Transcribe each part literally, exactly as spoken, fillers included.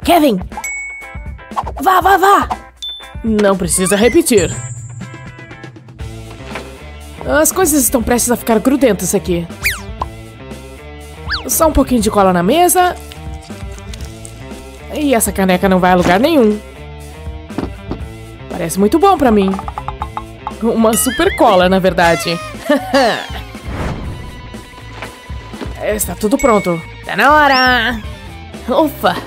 Kevin! Vá, vá, vá! Não precisa repetir. As coisas estão prestes a ficar grudentas aqui. Só um pouquinho de cola na mesa. E essa caneca não vai a lugar nenhum. Parece muito bom pra mim. Uma super cola, na verdade. Está tudo pronto. Tá na hora! Ufa!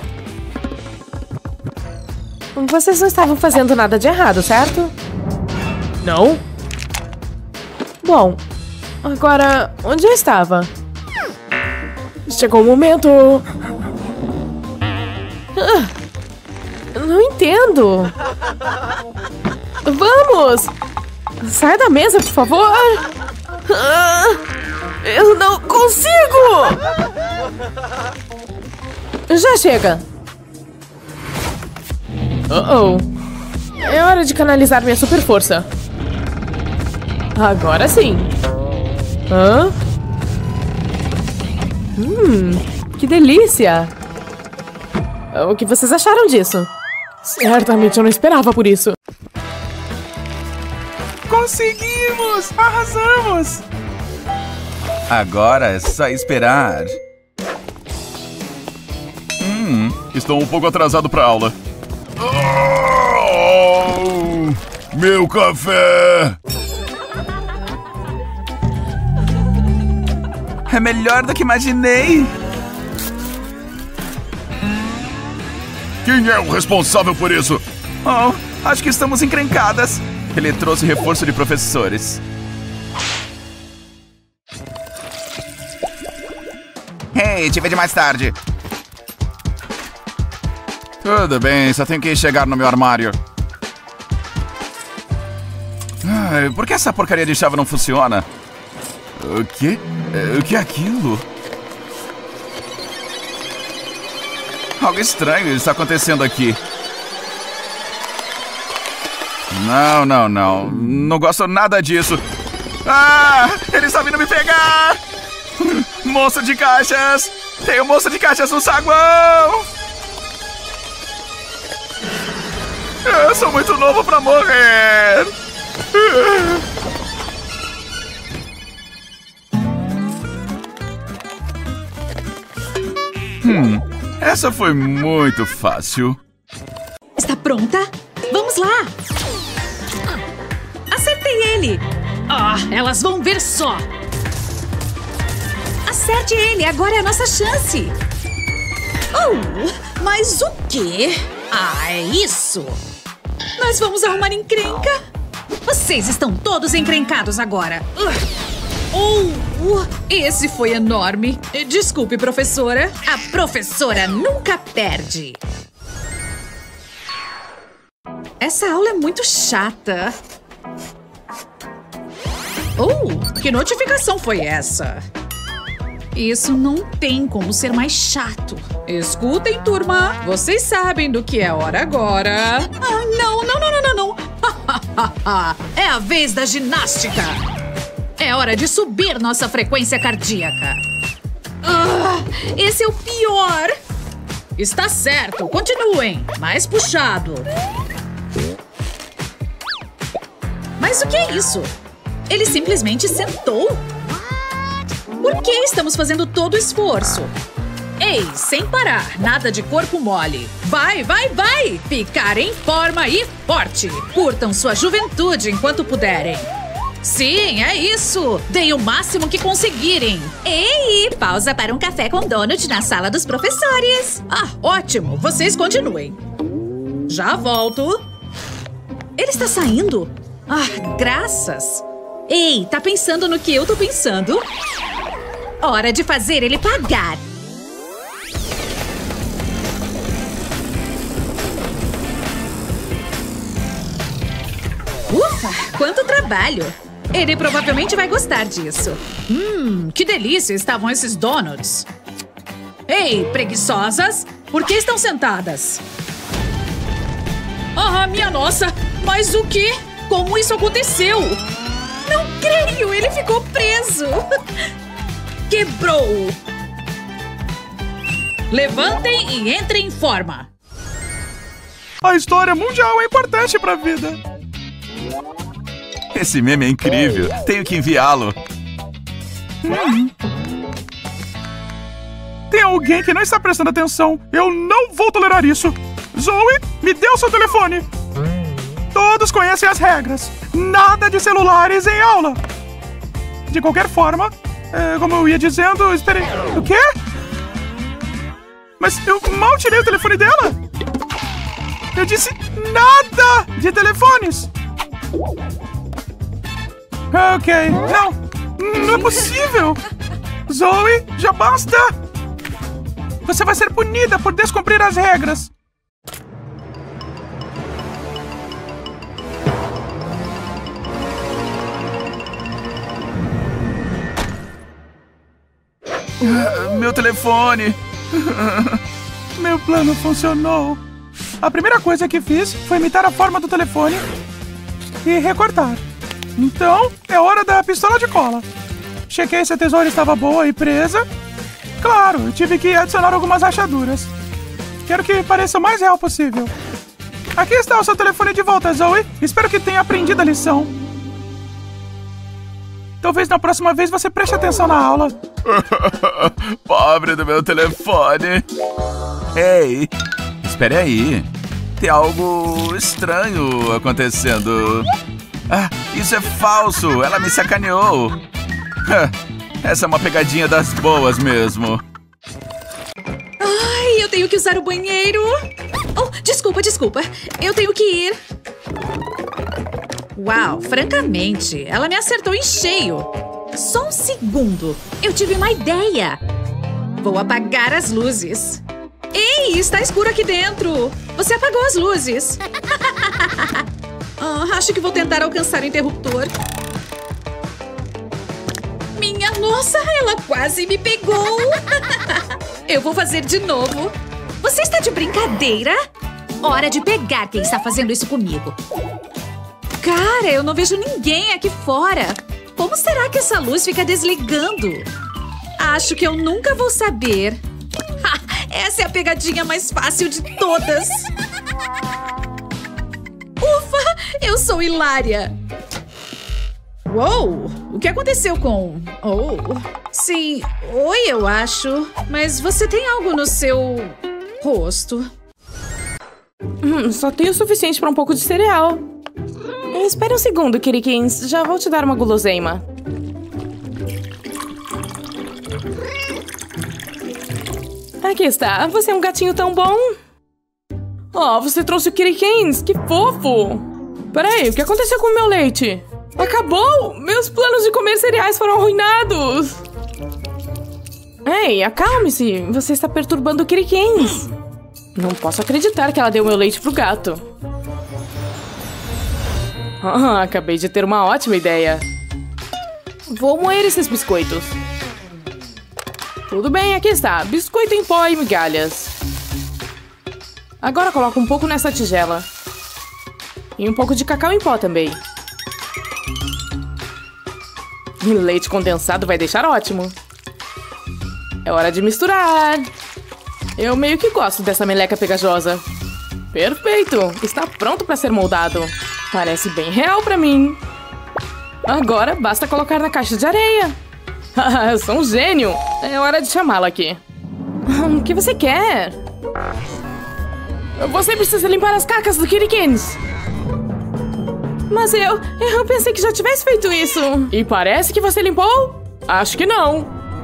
Vocês não estavam fazendo nada de errado, certo? Não? Bom, agora, onde eu estava? Chegou o momento... Ah, não entendo. Vamos! Sai da mesa, por favor! Ah, eu não consigo! Já chega! Uh oh! É hora de canalizar minha super força. Agora sim! Hã? Hum, que delícia! O que vocês acharam disso? Certamente eu não esperava por isso. Conseguimos! Arrasamos! Agora é só esperar. Hum, estou um pouco atrasado para aula. Oh, meu café! É melhor do que imaginei. Quem é o responsável por isso? Oh, acho que estamos encrencadas. Ele trouxe reforço de professores. Hey, te vejo mais tarde. Tudo bem, só tenho que chegar no meu armário. Ai, por que essa porcaria de chave não funciona? O quê? O que é aquilo? Algo estranho está acontecendo aqui. Não, não, não. Não gosto nada disso. Ah! Ele está vindo me pegar! Monstro de caixas! Tem um monstro de caixas no saguão! Eu sou muito novo pra morrer! Hum, essa foi muito fácil. Está pronta? Vamos lá! Acertei ele! Ah, elas vão ver só! Acerte ele, agora é a nossa chance! Oh, mas o quê? Ah, é isso! Nós vamos arrumar encrenca? Vocês estão todos encrencados agora! Oh, esse foi enorme! Desculpe, professora. A professora nunca perde! Essa aula é muito chata. Oh, que notificação foi essa? Isso não tem como ser mais chato. Escutem, turma. Vocês sabem do que é hora agora. Ah, não, não, não, não, não, não. É a vez da ginástica. É hora de subir nossa frequência cardíaca. Ah, esse é o pior. Está certo, continuem. Mais puxado. Mas o que é isso? Ele simplesmente sentou? Por que estamos fazendo todo o esforço? Ei, sem parar, nada de corpo mole. Vai, vai, vai! Ficar em forma e forte. Curtam sua juventude enquanto puderem. Sim, é isso! Deem o máximo que conseguirem. Ei, pausa para um café com donut na sala dos professores. Ah, ótimo! Vocês continuem. Já volto. Ele está saindo? Ah, graças! Ei, tá pensando no que eu tô pensando? Hora de fazer ele pagar! Ufa, quanto trabalho! Ele provavelmente vai gostar disso. Hum, que delícia estavam esses donuts! Ei, preguiçosas! Por que estão sentadas? Ah, minha nossa! Mas o quê? Como isso aconteceu? Não creio! Ele ficou preso! Quebrou! Levantem e entrem em forma! A história mundial é importante pra vida. Esse meme é incrível. Tenho que enviá-lo. Hum. Tem alguém que não está prestando atenção. Eu não vou tolerar isso. Zoe, me dê o seu telefone. Todos conhecem as regras. Nada de celulares em aula. De qualquer forma, é, como eu ia dizendo, esperei. O quê? Mas eu mal tirei o telefone dela. Eu disse nada de telefones. Ok, não. Não é possível. Zoe, já basta. Você vai ser punida por descumprir as regras. Meu telefone. Meu plano funcionou. A primeira coisa que fiz foi imitar a forma do telefone e recortar. Então, é hora da pistola de cola. Chequei se a tesoura estava boa e presa. Claro, eu tive que adicionar algumas rachaduras. Quero que pareça o mais real possível. Aqui está o seu telefone de volta, Zoe. Espero que tenha aprendido a lição. Talvez na próxima vez você preste atenção na aula. Pobre do meu telefone. Ei, espere aí. Tem algo estranho acontecendo. Ah, isso é falso. Ela me sacaneou. Essa é uma pegadinha das boas mesmo. Ai, eu tenho que usar o banheiro. Oh, desculpa, desculpa. Eu tenho que ir. Uau, francamente, ela me acertou em cheio. Só um segundo. Eu tive uma ideia. Vou apagar as luzes. Ei, está escuro aqui dentro. Você apagou as luzes. Oh, acho que vou tentar alcançar o interruptor. Minha nossa, ela quase me pegou. Eu vou fazer de novo. Você está de brincadeira? Hora de pegar quem está fazendo isso comigo. Cara, eu não vejo ninguém aqui fora. Como será que essa luz fica desligando? Acho que eu nunca vou saber. Essa é a pegadinha mais fácil de todas. Ufa, eu sou hilária. Uou, o que aconteceu com... Oh, sim, oi, eu acho. Mas você tem algo no seu rosto. Hum, só tenho o suficiente para um pouco de cereal. Espere um segundo, Kirikins. Já vou te dar uma guloseima. Aqui está. Você é um gatinho tão bom. Oh, você trouxe o Kirikins. Que fofo. Peraí, o que aconteceu com o meu leite? Acabou! Meus planos de comer cereais foram arruinados. Ei, acalme-se. Você está perturbando o Kirikins. Não posso acreditar que ela deu meu leite pro gato. Ah, acabei de ter uma ótima ideia. Vou moer esses biscoitos. Tudo bem, aqui está. Biscoito em pó e migalhas. Agora coloco um pouco nessa tigela. E um pouco de cacau em pó também. E leite condensado vai deixar ótimo. É hora de misturar. Eu meio que gosto dessa meleca pegajosa. Perfeito! Está pronto para ser moldado. Parece bem real pra mim. Agora basta colocar na caixa de areia. Eu sou um gênio. É hora de chamá-la aqui. O que você quer? Você precisa limpar as cacas do Kirikins. Mas eu... Eu pensei que já tivesse feito isso. E parece que você limpou? Acho que não.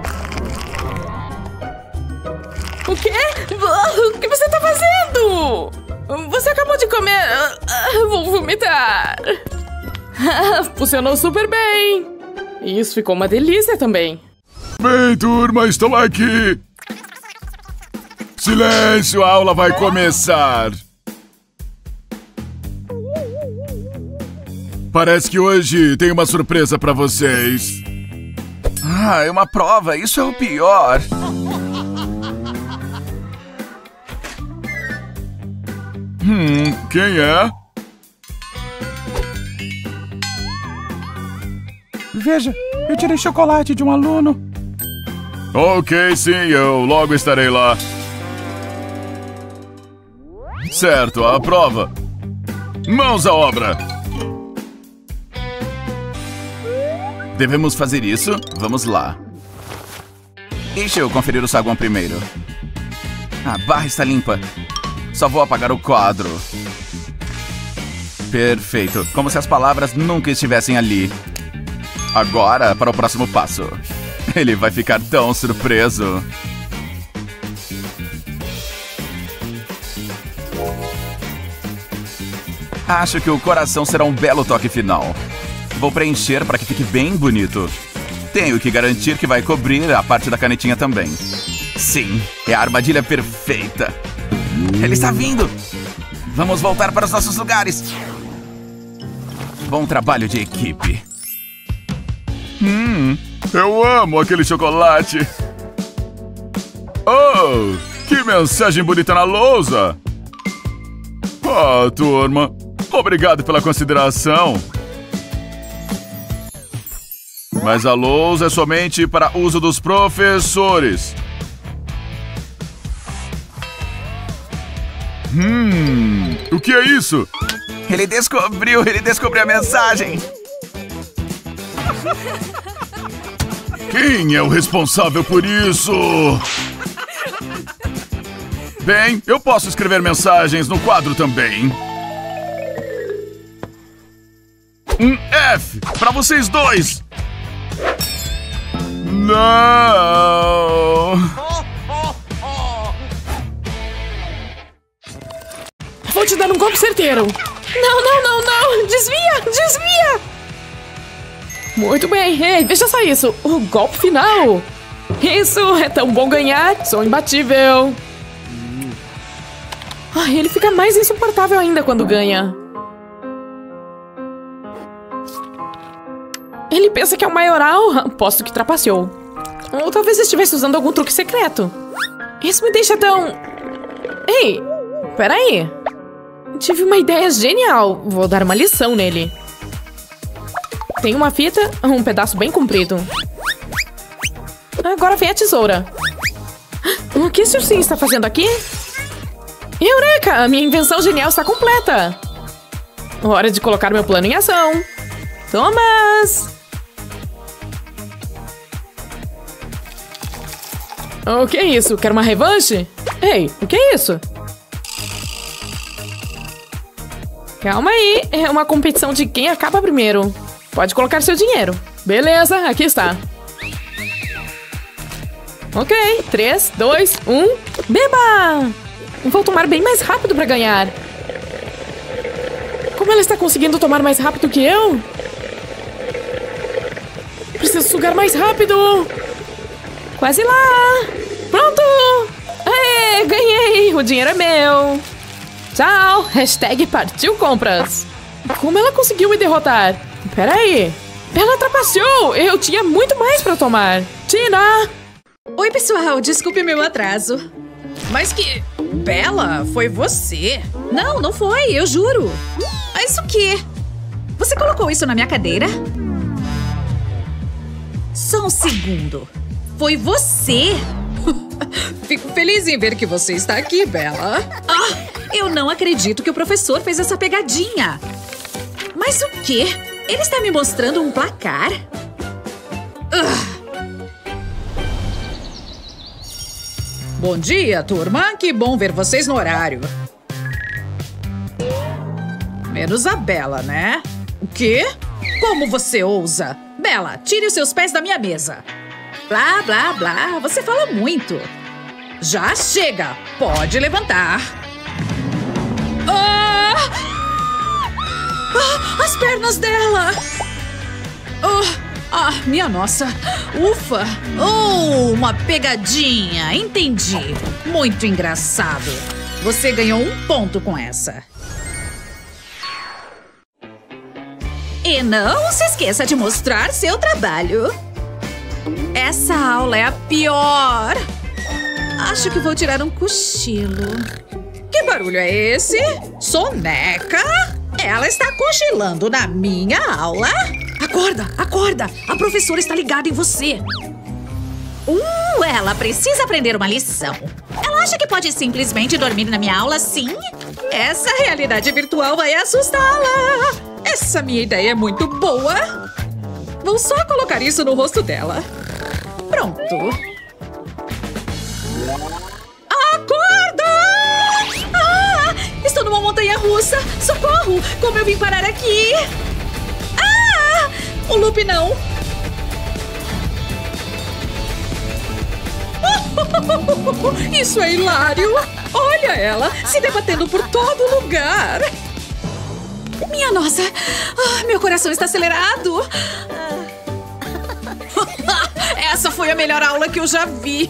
O quê? O que você tá fazendo? Você acabou de comer... Vou vomitar. Funcionou super bem. Isso ficou uma delícia também. Bem, turma, estou aqui. Silêncio, a aula vai começar. Parece que hoje tem uma surpresa pra vocês. Ah, é uma prova. Isso é o pior. Hum, quem é? Veja, eu tirei chocolate de um aluno. Ok, sim, eu logo estarei lá. Certo, a prova. Mãos à obra. Devemos fazer isso? Vamos lá. Deixa eu conferir o saguão primeiro. A barra está limpa. Só vou apagar o quadro. Perfeito. Como se as palavras nunca estivessem ali. Agora, para o próximo passo. Ele vai ficar tão surpreso. Acho que o coração será um belo toque final. Vou preencher para que fique bem bonito. Tenho que garantir que vai cobrir a parte da canetinha também. Sim, é a armadilha perfeita. Ele está vindo! Vamos voltar para os nossos lugares. Bom trabalho de equipe. Hum, eu amo aquele chocolate. Oh, que mensagem bonita na lousa. Ah, turma, obrigado pela consideração. Mas a lousa é somente para uso dos professores. Hum, o que é isso? Ele descobriu, ele descobriu a mensagem. Quem é o responsável por isso? Bem, eu posso escrever mensagens no quadro também. Um F para vocês dois. Não! Vou te dar um golpe certeiro. Não, não, não, não! Desvia! Desvia! Muito bem. Ei, veja só isso. O golpe final. Isso, é tão bom ganhar. Sou imbatível. Ai, ele fica mais insuportável ainda quando ganha. Ele pensa que é o maioral. Aposto que trapaceou. Ou talvez estivesse usando algum truque secreto. Isso me deixa tão... Ei, peraí. Tive uma ideia genial. Vou dar uma lição nele. Tem uma fita, um pedaço bem comprido. Agora vem a tesoura. O que esse ursinho está fazendo aqui? Eureka! A minha invenção genial está completa. Hora de colocar meu plano em ação. Thomas! O que é isso? Quer uma revanche? Ei, o que é isso? Calma aí, é uma competição de quem acaba primeiro. Pode colocar seu dinheiro. Beleza, aqui está. Ok, três, dois, um, beba! Vou tomar bem mais rápido para ganhar. Como ela está conseguindo tomar mais rápido que eu? Preciso sugar mais rápido. Quase lá. Pronto. Aê, ganhei. O dinheiro é meu. Tchau. Hashtag partiu compras. Como ela conseguiu me derrotar? Peraí. Ela trapaceou. Eu tinha muito mais para tomar. Tina. Oi, pessoal. Desculpe meu atraso. Mas que... Bella, foi você? Não, não foi, eu juro. Mas o quê? Você colocou isso na minha cadeira? Só um segundo. Foi você? Fico feliz em ver que você está aqui, Bella. Ah, eu não acredito que o professor fez essa pegadinha. Mas o quê? Ele está me mostrando um placar? Uh. Bom dia, turma. Que bom ver vocês no horário. Menos a Bella, né? O quê? Como você ousa? Bella, tire os seus pés da minha mesa. Blá, blá, blá. Você fala muito. Já chega. Pode levantar. Ah! Ah, as pernas dela. Oh. Ah, minha nossa. Ufa. Oh, uma pegadinha. Entendi. Muito engraçado. Você ganhou um ponto com essa. E não se esqueça de mostrar seu trabalho. Essa aula é a pior. Acho que vou tirar um cochilo. Que barulho é esse? Soneca? Ela está cochilando na minha aula? Acorda, acorda! A professora está ligada em você. Uh, ela precisa aprender uma lição. Ela Acha que pode simplesmente dormir na minha aula assim? Essa realidade virtual vai assustá-la! Essa minha ideia é muito boa! Vou só colocar isso no rosto dela. Pronto. Acorda! Ah! Estou numa montanha-russa! Socorro! Como eu vim parar aqui? Ah! O loop não! Isso é hilário! Olha ela se debatendo por todo lugar! Minha nossa! Ah, meu coração está acelerado! Essa foi a melhor aula que eu já vi!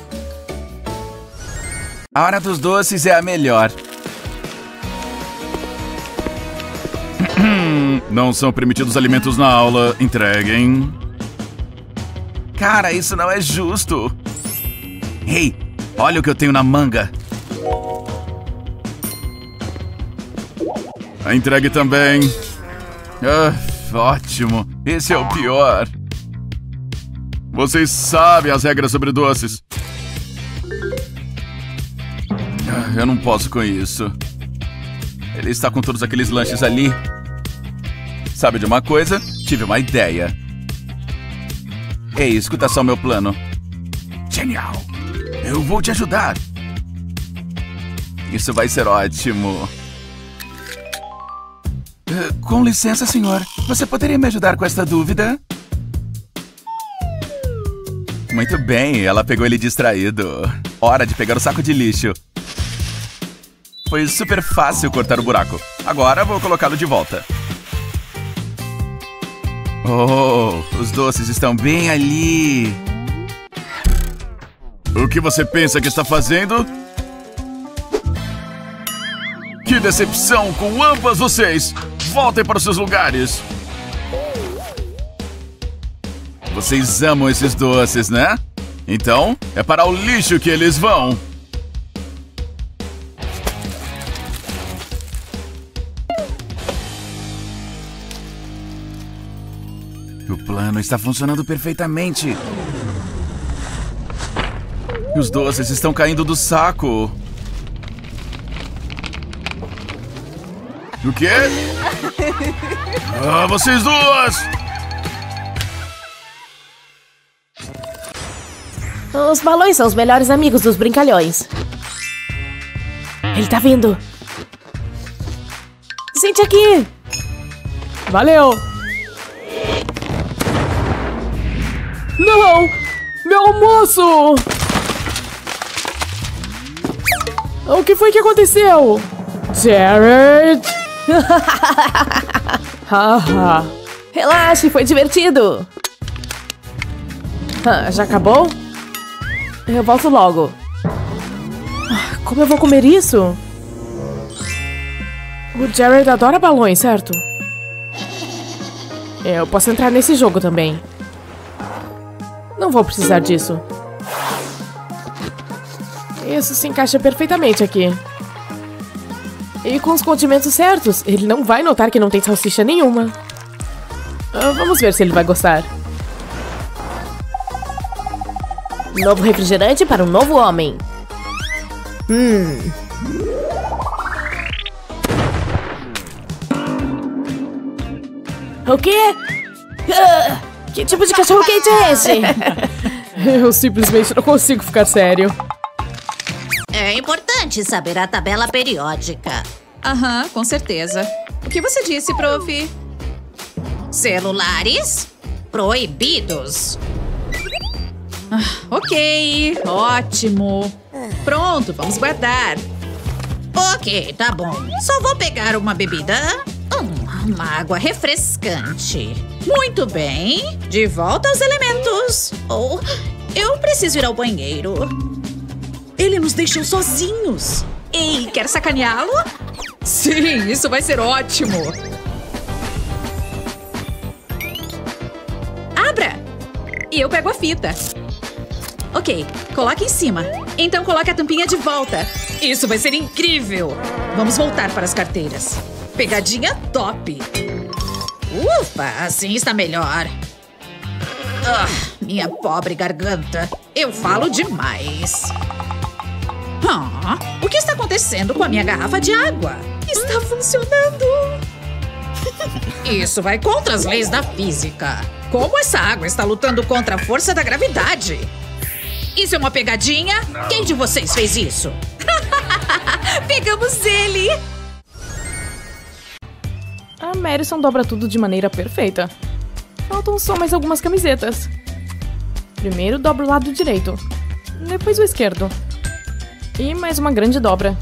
A hora dos doces é a melhor. Não são permitidos alimentos na aula. Entreguem. Cara, isso não é justo. Ei, olha o que eu tenho na manga. A entregue também. Ah, ótimo. Esse é o pior. Vocês sabem as regras sobre doces. Ah, eu não posso com isso. Ele está com todos aqueles lanches ali. Sabe de uma coisa? Tive uma ideia. Ei, escuta só meu plano. Genial. Eu vou te ajudar. Isso vai ser ótimo. Uh, com licença, senhor. Você poderia me ajudar com esta dúvida? Muito bem, ela pegou ele distraído. Hora de pegar o saco de lixo. Foi super fácil cortar o buraco. Agora vou colocá-lo de volta. Oh, os doces estão bem ali. O que você pensa que está fazendo? Que decepção com ambas vocês! Voltem para os seus lugares! Vocês amam esses doces, né? Então, é para o lixo que eles vão! O plano está funcionando perfeitamente. Os doces estão caindo do saco. O quê? Ah, vocês duas! Os balões são os melhores amigos dos brincalhões. Ele tá vindo. Sente aqui. Valeu. Não! Meu almoço! O que foi que aconteceu? Jared! Haha. Relaxe, foi divertido. Ah, já acabou? Eu volto logo. Ah, como eu vou comer isso? O Jared adora balões, certo? Eu posso entrar nesse jogo também. Não vou precisar disso. Isso se encaixa perfeitamente aqui. E com os condimentos certos, ele não vai notar que não tem salsicha nenhuma. Ah, vamos ver se ele vai gostar. Novo refrigerante para um novo homem. Hum. O quê? Ah, que tipo de cachorro quente é esse? Eu simplesmente não consigo ficar sério. É importante saber a tabela periódica. Aham, com certeza. O que você disse, prof? Celulares proibidos. Ah, ok, ótimo. Pronto, vamos guardar. Ok, tá bom. Só vou pegar uma bebida. Hum, uma água refrescante. Muito bem. De volta aos elementos. Oh, eu preciso ir ao banheiro. Ele nos deixou sozinhos. Ei, quer sacaneá-lo? Sim, isso vai ser ótimo. Abra! E eu pego a fita. Ok, coloque em cima. Então coloque a tampinha de volta. Isso vai ser incrível. Vamos voltar para as carteiras. Pegadinha top. Ufa, assim está melhor. Ah, minha pobre garganta. Eu falo demais. Ah, o que está acontecendo com a minha garrafa de água? Está funcionando! Isso vai contra as leis da física. Como essa água está lutando contra a força da gravidade? Isso é uma pegadinha? Quem de vocês fez isso? Pegamos ele! A Madison dobra tudo de maneira perfeita. Faltam só mais algumas camisetas. Primeiro dobra o lado direito, depois o esquerdo. E mais uma grande dobra.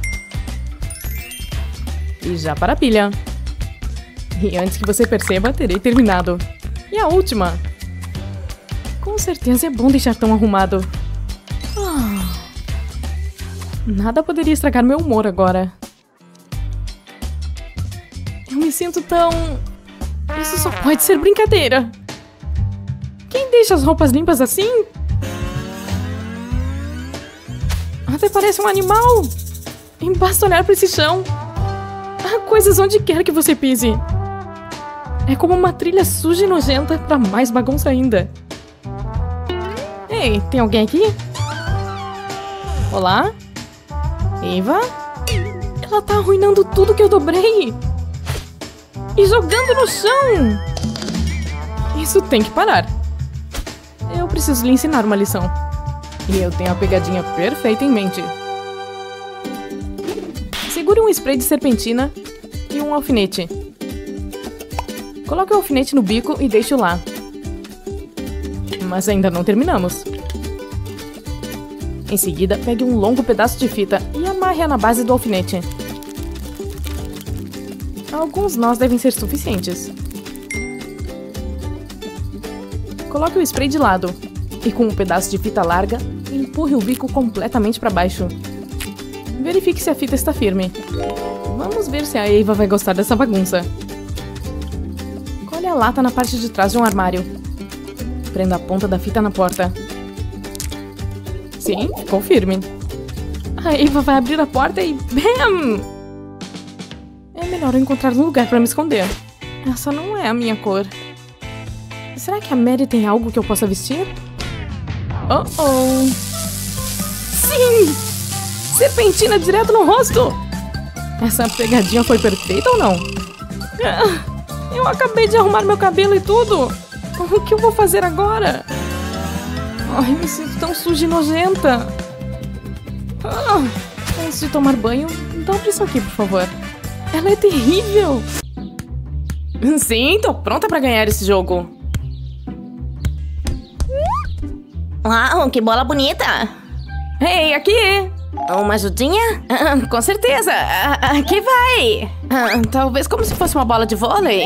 E já para a pilha. E antes que você perceba, terei terminado. E a última. Com certeza é bom deixar tão arrumado. Ah. Nada poderia estragar meu humor agora. Eu me sinto tão... Isso só pode ser brincadeira. Quem deixa as roupas limpas assim? Até parece um animal. E basta olhar para esse chão. Há coisas onde quer que você pise. É como uma trilha suja e nojenta para mais bagunça ainda. Ei, tem alguém aqui? Olá? Eva? Ela tá arruinando tudo que eu dobrei. E jogando no chão. Isso tem que parar. Eu preciso lhe ensinar uma lição. E eu tenho a pegadinha perfeita em mente. Segure um spray de serpentina e um alfinete. Coloque o alfinete no bico e deixe-o lá. Mas ainda não terminamos. Em seguida, pegue um longo pedaço de fita e amarre-a na base do alfinete. Alguns nós devem ser suficientes. Coloque o spray de lado e com um pedaço de fita larga, empurre o bico completamente para baixo. Verifique se a fita está firme. Vamos ver se a Eva vai gostar dessa bagunça. Colhe a lata na parte de trás de um armário. Prenda a ponta da fita na porta. Sim, ficou firme. A Eva vai abrir a porta e... Bam! É melhor eu encontrar um lugar para me esconder. Essa não é a minha cor. Será que a Mary tem algo que eu possa vestir? Oh, oh. Sim! Serpentina direto no rosto! Essa pegadinha foi perfeita ou não? Eu acabei de arrumar meu cabelo e tudo! O que eu vou fazer agora? Ai, me sinto tão suja e nojenta! Ah, antes de tomar banho, dobre isso aqui, por favor. Ela é terrível! Sim, tô pronta pra ganhar esse jogo! Uau, que bola bonita! Ei, aqui! Uma ajudinha? Ah, com certeza! Ah, aqui vai! Ah, talvez como se fosse uma bola de vôlei.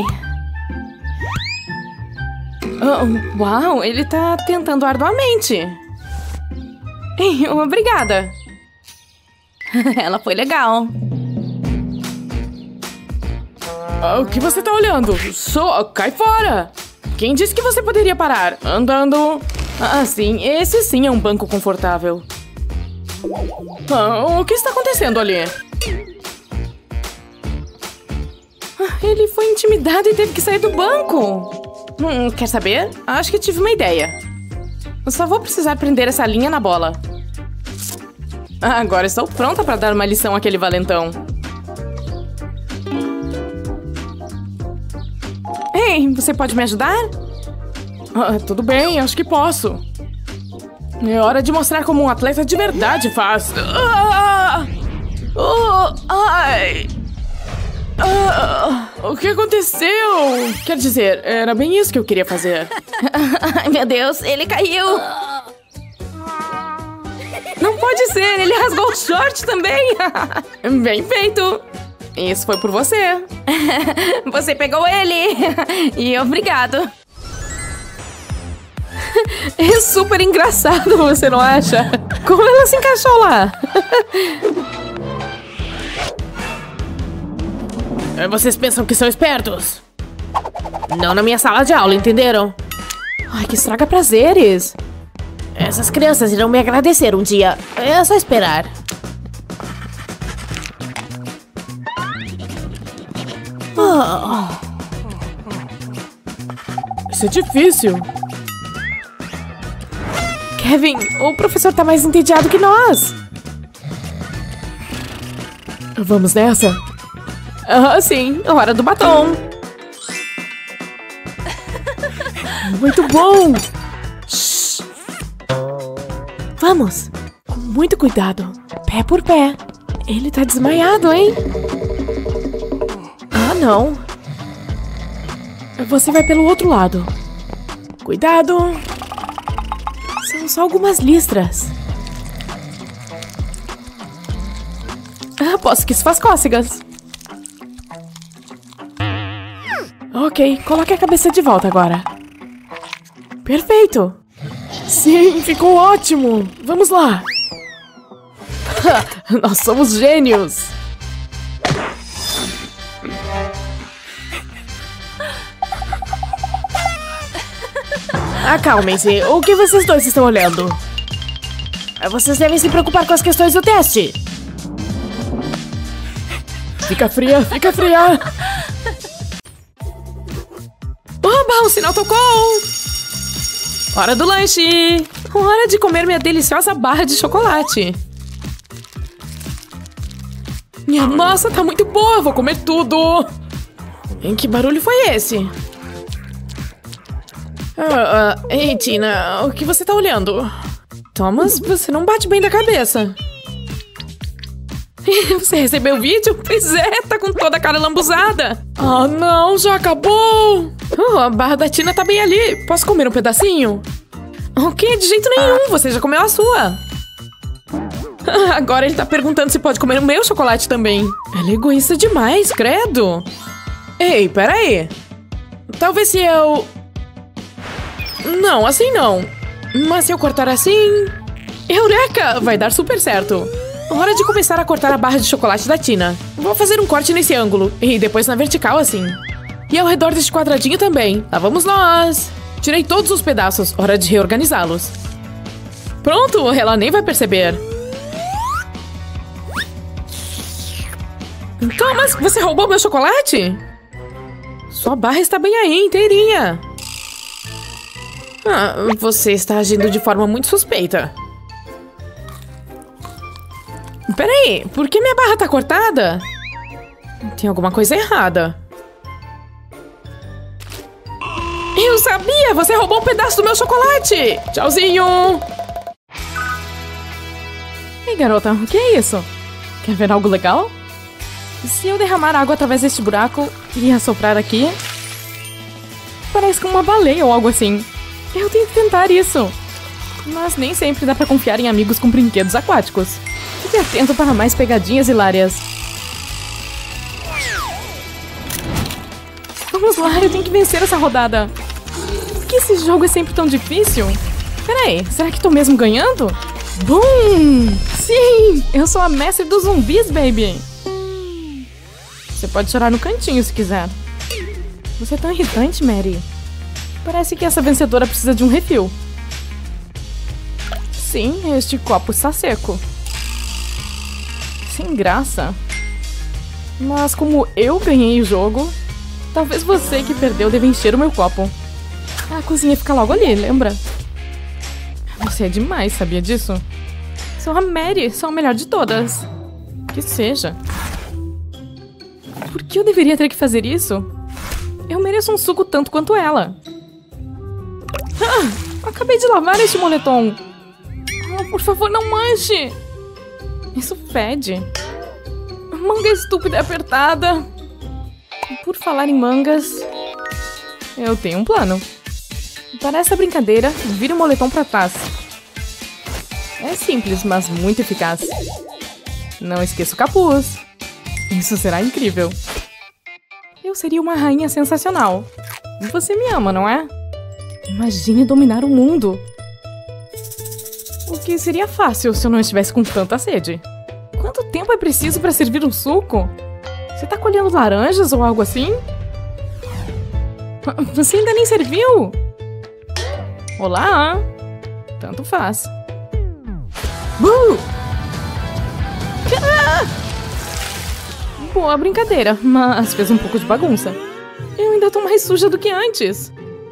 Oh, uau, ele tá tentando arduamente. Ei, obrigada! Ela foi legal. Ah, o que você tá olhando? Só cai fora! Quem disse que você poderia parar? Andando... Ah, sim, esse sim é um banco confortável. Ah, o que está acontecendo ali? Ah, ele foi intimidado e teve que sair do banco. Hum, quer saber? Acho que tive uma ideia. Eu só vou precisar prender essa linha na bola. Ah, agora estou pronta para dar uma lição àquele valentão. Ei, você pode me ajudar? Ah, tudo bem, acho que posso. É hora de mostrar como um atleta de verdade faz. Ah! Oh, ai! Ah, o que aconteceu? Quer dizer, era bem isso que eu queria fazer. Ai, meu Deus, ele caiu! Não pode ser, ele rasgou o short também! Bem feito! Isso foi por você. Você pegou ele! E obrigado! É super engraçado, você não acha? Como ela se encaixou lá? Vocês pensam que são espertos? Não na minha sala de aula, entenderam? Ai, que estraga prazeres. Essas crianças irão me agradecer um dia. É só esperar. Oh. Isso é difícil. Kevin, o professor tá mais entediado que nós. Vamos nessa? Ah, sim, hora do batom. Muito bom! Shhh. Vamos! Com muito cuidado. Pé por pé. Ele tá desmaiado, hein? Ah, não. Você vai pelo outro lado. Cuidado! São só algumas listras. Ah, aposto que isso faz cócegas. Ok, coloque a cabeça de volta agora. Perfeito! Sim, ficou ótimo! Vamos lá! Nós somos gênios! Acalmem-se, o que vocês dois estão olhando? Vocês devem se preocupar com as questões do teste. Fica fria, fica fria! Oba, o sinal tocou! Hora do lanche! Hora de comer minha deliciosa barra de chocolate! Minha massa tá muito boa, vou comer tudo! Em que barulho foi esse? Ah, ah, ei, Tina, o que você tá olhando? Thomas, você não bate bem da cabeça. Você recebeu o vídeo? Pois é, tá com toda a cara lambuzada. Ah, não, já acabou. Oh, a barra da Tina tá bem ali. Posso comer um pedacinho? O quê? De jeito nenhum, você já comeu a sua. Agora ele tá perguntando se pode comer o meu chocolate também. Ela é egoísta demais, credo. Ei, peraí. Talvez se eu... Não, assim não. Mas se eu cortar assim... Eureka! Vai dar super certo. Hora de começar a cortar a barra de chocolate da Tina. Vou fazer um corte nesse ângulo. E depois na vertical, assim. E ao redor deste quadradinho também. Lá vamos nós. Tirei todos os pedaços. Hora de reorganizá-los. Pronto, ela nem vai perceber. Thomas, você roubou meu chocolate? Sua barra está bem aí, inteirinha. Ah, você está agindo de forma muito suspeita. Peraí, por que minha barra tá cortada? Tem alguma coisa errada. Eu sabia! Você roubou um pedaço do meu chocolate! Tchauzinho! Ei, garota, o que é isso? Quer ver algo legal? Se eu derramar água através deste buraco e assoprar aqui... Parece como uma baleia ou algo assim. Eu tenho que tentar isso. Mas nem sempre dá pra confiar em amigos com brinquedos aquáticos. Fique atento para mais pegadinhas hilárias. Vamos lá, eu tenho que vencer essa rodada. Por que esse jogo é sempre tão difícil? Peraí, será que tô mesmo ganhando? Boom! Sim! Eu sou a mestre dos zumbis, baby! Você pode chorar no cantinho se quiser. Você é tão irritante, Mary. Parece que essa vencedora precisa de um refil. Sim, este copo está seco. Sem graça. Mas como eu ganhei o jogo, talvez você que perdeu deva encher o meu copo. A cozinha fica logo ali, lembra? Você é demais, sabia disso? Sou a Mary, sou a melhor de todas. Que seja. Por que eu deveria ter que fazer isso? Eu mereço um suco tanto quanto ela. Ah, acabei de lavar este moletom. Oh, por favor, não manche. Isso fede. Manga estúpida e apertada. Por falar em mangas, eu tenho um plano. Para essa brincadeira, vire o moletom para trás. É simples, mas muito eficaz. Não esqueça o capuz. Isso será incrível. Eu seria uma rainha sensacional. Você me ama, não é? Imagine dominar o mundo. O que seria fácil se eu não estivesse com tanta sede. Quanto tempo é preciso para servir um suco? Você tá colhendo laranjas ou algo assim? Você ainda nem serviu? Olá! Tanto faz. Uh! Ah! Boa brincadeira, mas fez um pouco de bagunça. Eu ainda tô mais suja do que antes.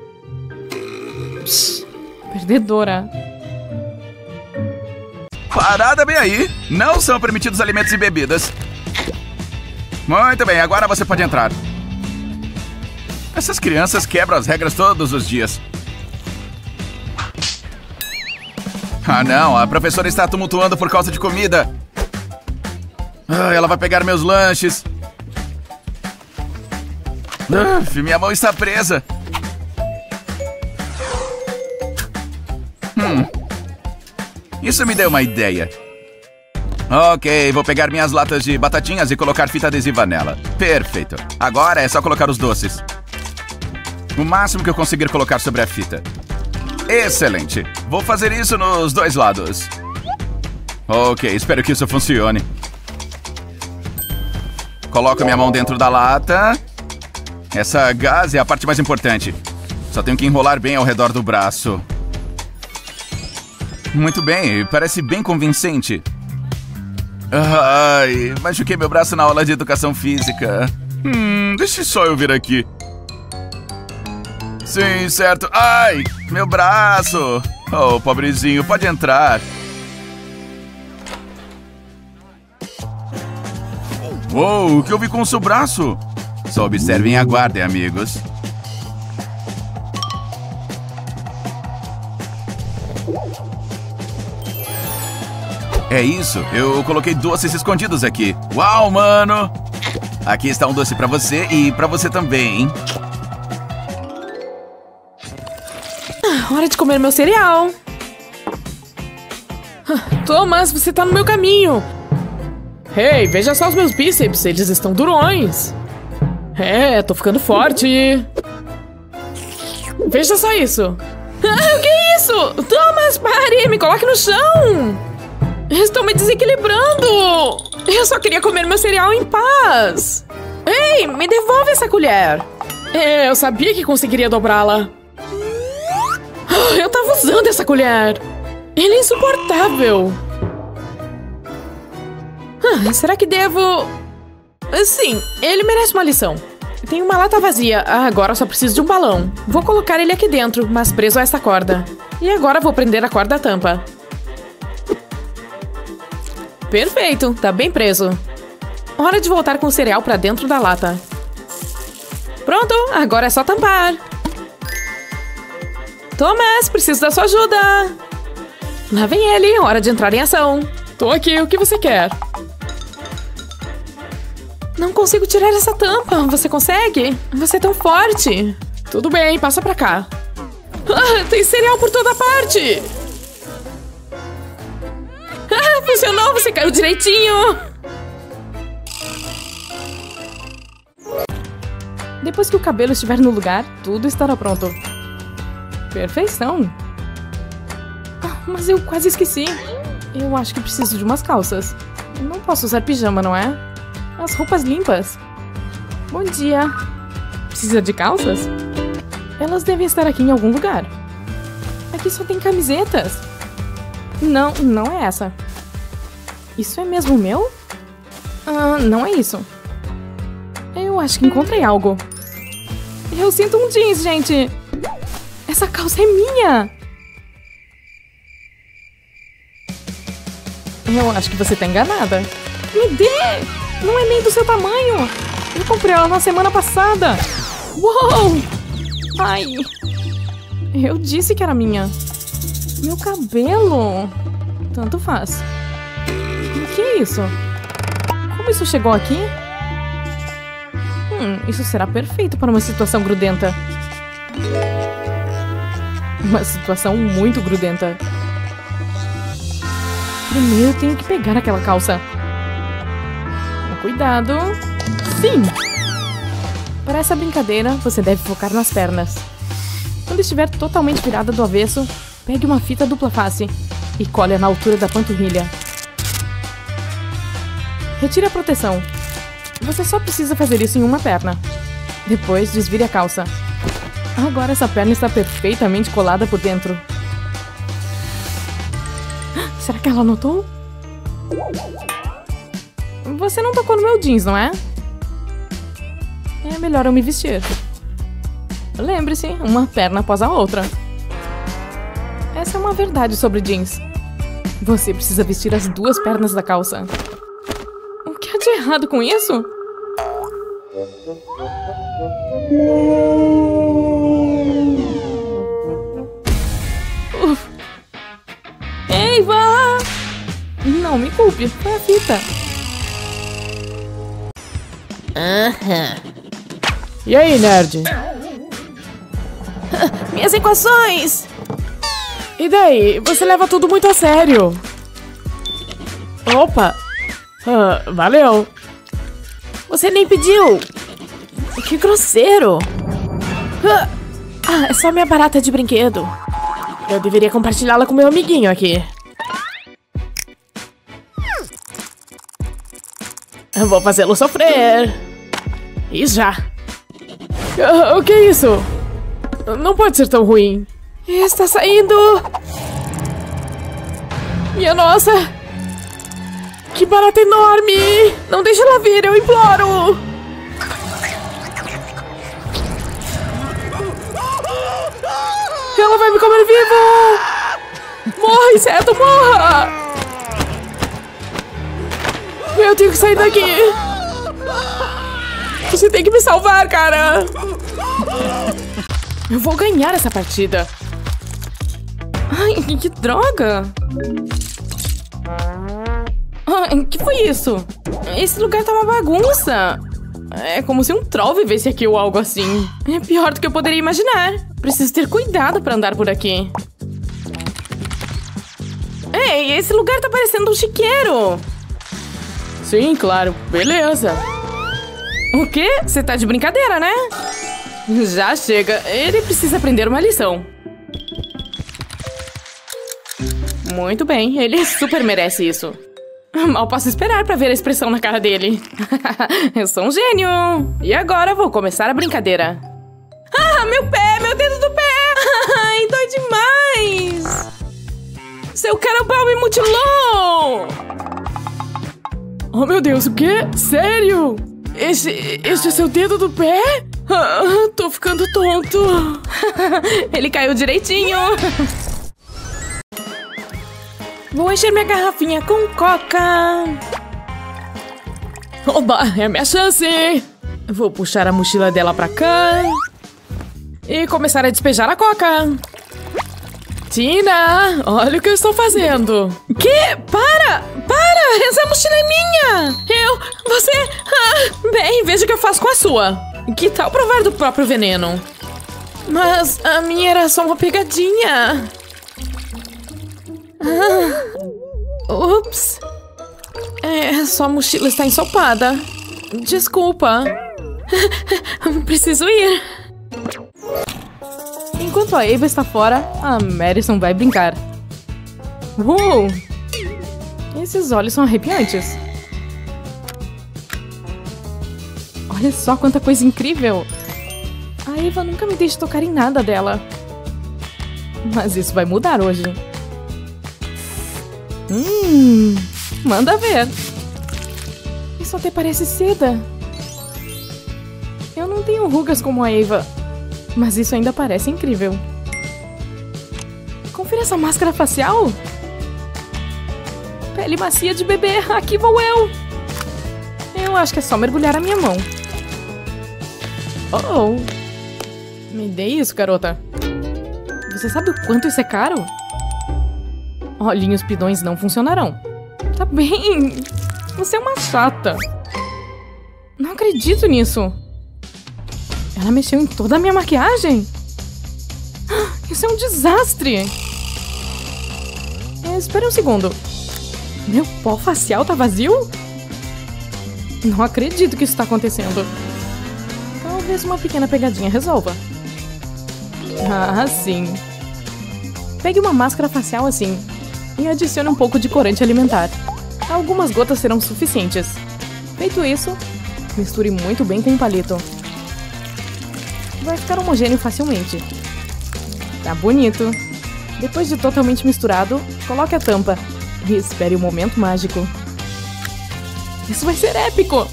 Psh, perdedora. Parada bem aí! Não são permitidos alimentos e bebidas. Muito bem, agora você pode entrar. Essas crianças quebram as regras todos os dias. Ah, não, a professora está tumultuando por causa de comida. Ah, ela vai pegar meus lanches. Uf, minha mão está presa. Hum. Isso me deu uma ideia. Ok, vou pegar minhas latas de batatinhas e colocar fita adesiva nela. Perfeito. Agora é só colocar os doces. O máximo que eu conseguir colocar sobre a fita. Excelente. Vou fazer isso nos dois lados. Ok, espero que isso funcione. Coloco minha mão dentro da lata. Essa gás é a parte mais importante. Só tenho que enrolar bem ao redor do braço. Muito bem, parece bem convincente. Ai, machuquei meu braço na aula de educação física. Hum, deixe só eu vir aqui. Sim, certo. Ai, meu braço. Oh, pobrezinho, pode entrar. Uou, o que eu vi com o seu braço? Só observem e aguardem, amigos. É isso, eu coloquei doces escondidos aqui. Uau, mano! Aqui está um doce pra você e pra você também, hein? Ah, hora de comer meu cereal. Ah, Thomas, você tá no meu caminho. Hey, veja só os meus bíceps, eles estão durões. É, tô ficando forte. Veja só isso. Ah, o que é isso? Thomas, pare, me coloque no chão. Estou me desequilibrando. Eu só queria comer meu cereal em paz. Ei, me devolve essa colher. É, eu sabia que conseguiria dobrá-la. Ah, eu tava usando essa colher. Ele é insuportável. Ah, será que devo... Sim, ele merece uma lição. Tem uma lata vazia. Ah, agora eu só preciso de um balão. Vou colocar ele aqui dentro, mas preso a esta corda. E agora vou prender a corda à tampa. Perfeito, tá bem preso. Hora de voltar com o cereal pra dentro da lata. Pronto, agora é só tampar. Thomas, preciso da sua ajuda. Lá vem ele, hora de entrar em ação. Tô aqui, o que você quer? Não consigo tirar essa tampa. Você consegue? Você é tão forte. Tudo bem, passa pra cá. Ah, tem cereal por toda parte. Ah, funcionou, você caiu direitinho. Depois que o cabelo estiver no lugar, tudo estará pronto. Perfeição. Ah, mas eu quase esqueci. Eu acho que preciso de umas calças. Eu não posso usar pijama, não é? As roupas limpas. Bom dia. Precisa de calças? Elas devem estar aqui em algum lugar. Aqui só tem camisetas. Não, não é essa. Isso é mesmo meu? Ah, não é isso. Eu acho que encontrei algo. Eu sinto um jeans, gente. Essa calça é minha. Eu acho que você tá enganada. Me dê! Não é nem do seu tamanho. Eu comprei ela na semana passada. Uou! Ai. Eu disse que era minha. Meu cabelo. Tanto faz. O que é isso? Como isso chegou aqui? Hum, isso será perfeito para uma situação grudenta. Uma situação muito grudenta. Primeiro eu tenho que pegar aquela calça. Com cuidado. Sim! Para essa brincadeira, você deve focar nas pernas. Quando estiver totalmente virada do avesso, pegue uma fita dupla face e colhe na altura da panturrilha. Retire a proteção. Você só precisa fazer isso em uma perna. Depois, desvire a calça. Agora essa perna está perfeitamente colada por dentro. Será que ela notou? Você não tocou no meu jeans, não é? É melhor eu me vestir. Lembre-se, uma perna após a outra. Essa é uma verdade sobre jeans. Você precisa vestir as duas pernas da calça. O que há de errado com isso? Uf. Eiva! Não me culpe, foi a fita. Aham. E aí, nerd? Minhas equações! E daí? Você leva tudo muito a sério. Opa! Ah, valeu! Você nem pediu! Que grosseiro! Ah, é só minha barata de brinquedo. Eu deveria compartilhá-la com meu amiguinho aqui. Eu vou fazê-lo sofrer. E já. Ah, o que é isso? Não pode ser tão ruim. Está saindo. Minha nossa. Que barata enorme. Não deixe ela vir, eu imploro. Ela vai me comer vivo. Morra, inseto, morra. Eu tenho que sair daqui. Você tem que me salvar, cara. Eu vou ganhar essa partida. Ai, que droga. Ai, que foi isso? Esse lugar tá uma bagunça. É como se um troll vivesse aqui ou algo assim. É pior do que eu poderia imaginar. Preciso ter cuidado pra andar por aqui. Ei, esse lugar tá parecendo um chiqueiro. Sim, claro. Beleza. O quê? Você tá de brincadeira, né? Já chega. Ele precisa aprender uma lição. Muito bem. Ele super merece isso. Mal posso esperar pra ver a expressão na cara dele. Eu sou um gênio. E agora vou começar a brincadeira. Ah, meu pé! Meu dedo do pé! Ai, dói demais! Seu carambal me mutilou! Oh, meu Deus, o quê? Sério? Este, este é seu dedo do pé? Ah, tô ficando tonto. Ele caiu direitinho. Vou encher minha garrafinha com coca. Oba, é a minha chance. Vou puxar a mochila dela pra cá. E começar a despejar a coca. Tina, olha o que eu estou fazendo. Que? Para! Para! Essa mochila é minha! Eu... Você... Ah, bem, veja o que eu faço com a sua. Que tal provar do próprio veneno? Mas a minha era só uma pegadinha. Ah, ups. É, sua mochila está ensopada. Desculpa. Preciso ir. Enquanto a Eva está fora, a Madison vai brincar. Uou! Esses olhos são arrepiantes. Olha só quanta coisa incrível. A Eva nunca me deixa tocar em nada dela. Mas isso vai mudar hoje. Hum, manda ver. Isso até parece seda. Eu não tenho rugas como a Eva, mas isso ainda parece incrível. Confira essa máscara facial. Pele macia de bebê, aqui vou eu. Eu acho que é só mergulhar a minha mão. Oh, oh. Me dê isso, garota. Você sabe o quanto isso é caro? Olhinhos pidões não funcionarão. Tá bem. Você é uma chata. Não acredito nisso. Ela mexeu em toda a minha maquiagem. Isso é um desastre. É, espera um segundo. Meu pó facial tá vazio? Não acredito que isso tá acontecendo. Talvez uma pequena pegadinha resolva. Ah, sim. Pegue uma máscara facial assim e adicione um pouco de corante alimentar. Algumas gotas serão suficientes. Feito isso, misture muito bem com um palito. Vai ficar homogêneo facilmente. Tá bonito. Depois de totalmente misturado, coloque a tampa e espere o momento mágico. Isso vai ser épico!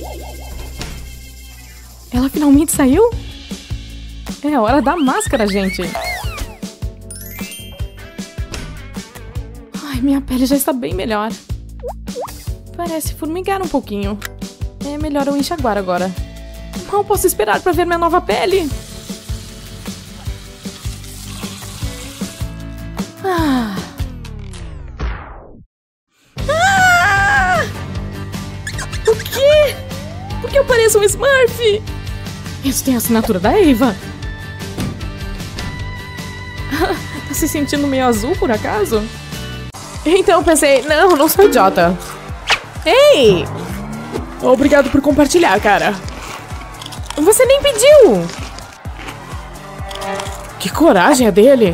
Ela finalmente saiu? É hora da máscara, gente! Ai, minha pele já está bem melhor. Parece formigar um pouquinho. É melhor eu enxaguar agora. Mal posso esperar pra ver minha nova pele. Ah. Ah! O quê? Por que eu pareço um Smurf? Isso tem a assinatura da Eva. Tá se sentindo meio azul, por acaso? Então pensei, não, não sou idiota. Ei! Obrigado por compartilhar, cara. Você nem pediu! Que coragem é dele!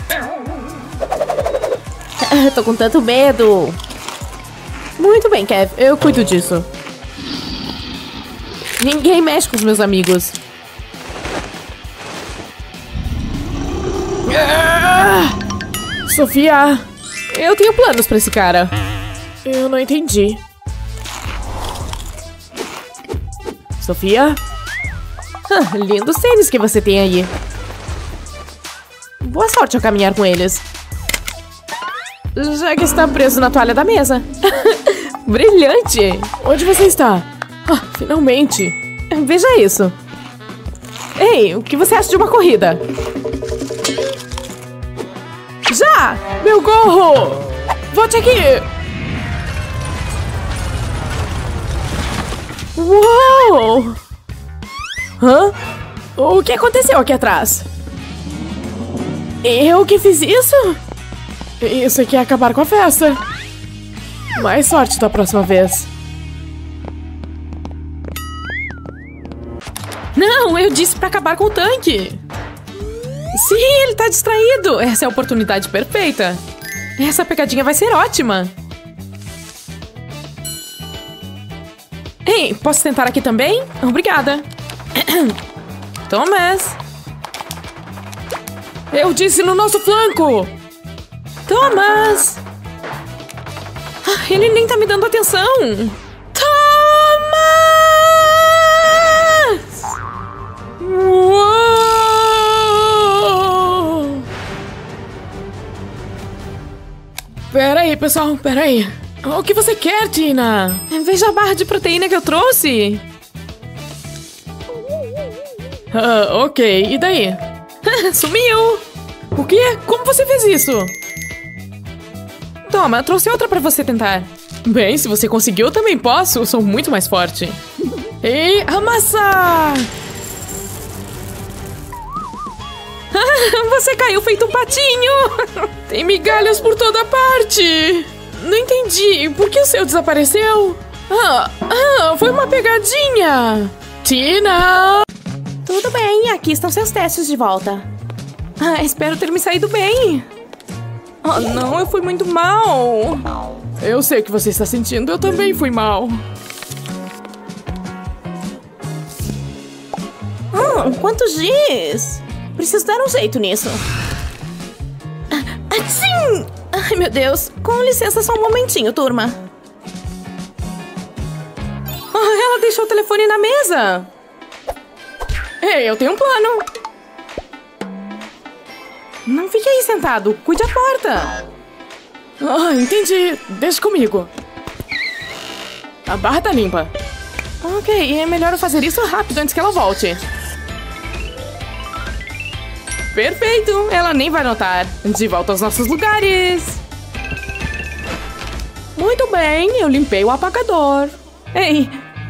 Tô com tanto medo. Muito bem, Kev, eu cuido disso. Ninguém mexe com os meus amigos. Ah! Sofia, eu tenho planos pra esse cara. Eu não entendi. Sofia? Ah, lindos tênis que você tem aí. Boa sorte ao caminhar com eles. Já que está preso na toalha da mesa. Brilhante! Onde você está? Ah, finalmente! Veja isso. Ei, o que você acha de uma corrida? Já! Meu gorro! Volte aqui! Uou! Hã? O que aconteceu aqui atrás? Eu que fiz isso? Isso aqui é acabar com a festa. Mais sorte da próxima vez. Não, eu disse pra acabar com o tanque. Sim, ele tá distraído. Essa é a oportunidade perfeita. Essa pegadinha vai ser ótima. Ei, posso tentar aqui também? Obrigada. Thomas. Eu disse no nosso flanco. Thomas. Ah, ele nem tá me dando atenção. Thomas! Uou! Pera aí, pessoal, pera aí. O que você quer, Tina? Veja a barra de proteína que eu trouxe. Ah, ok, e daí? Sumiu! O quê? Como você fez isso? Toma, eu trouxe outra pra você tentar. Bem, se você conseguiu, eu também posso. Eu sou muito mais forte. E amassa! Você caiu feito um patinho! Tem migalhas por toda parte! Não entendi. Por que o seu desapareceu? Ah, ah, foi uma pegadinha! Tina! Tudo bem, aqui estão seus testes de volta. Ah, espero ter me saído bem. Oh, não, eu fui muito mal. Eu sei o que você está sentindo, eu também fui mal. Hum, quantos dias? Preciso dar um jeito nisso. Sim! Ai, meu Deus. Com licença, só um momentinho, turma. Ah, ela deixou o telefone na mesa. Ei, eu tenho um plano. Não fique aí sentado. Cuide a porta. Ah, entendi. Deixa comigo. A barra tá limpa. Ok, é melhor eu fazer isso rápido antes que ela volte. Perfeito. Ela nem vai notar. De volta aos nossos lugares. Muito bem, eu limpei o apagador. Ei.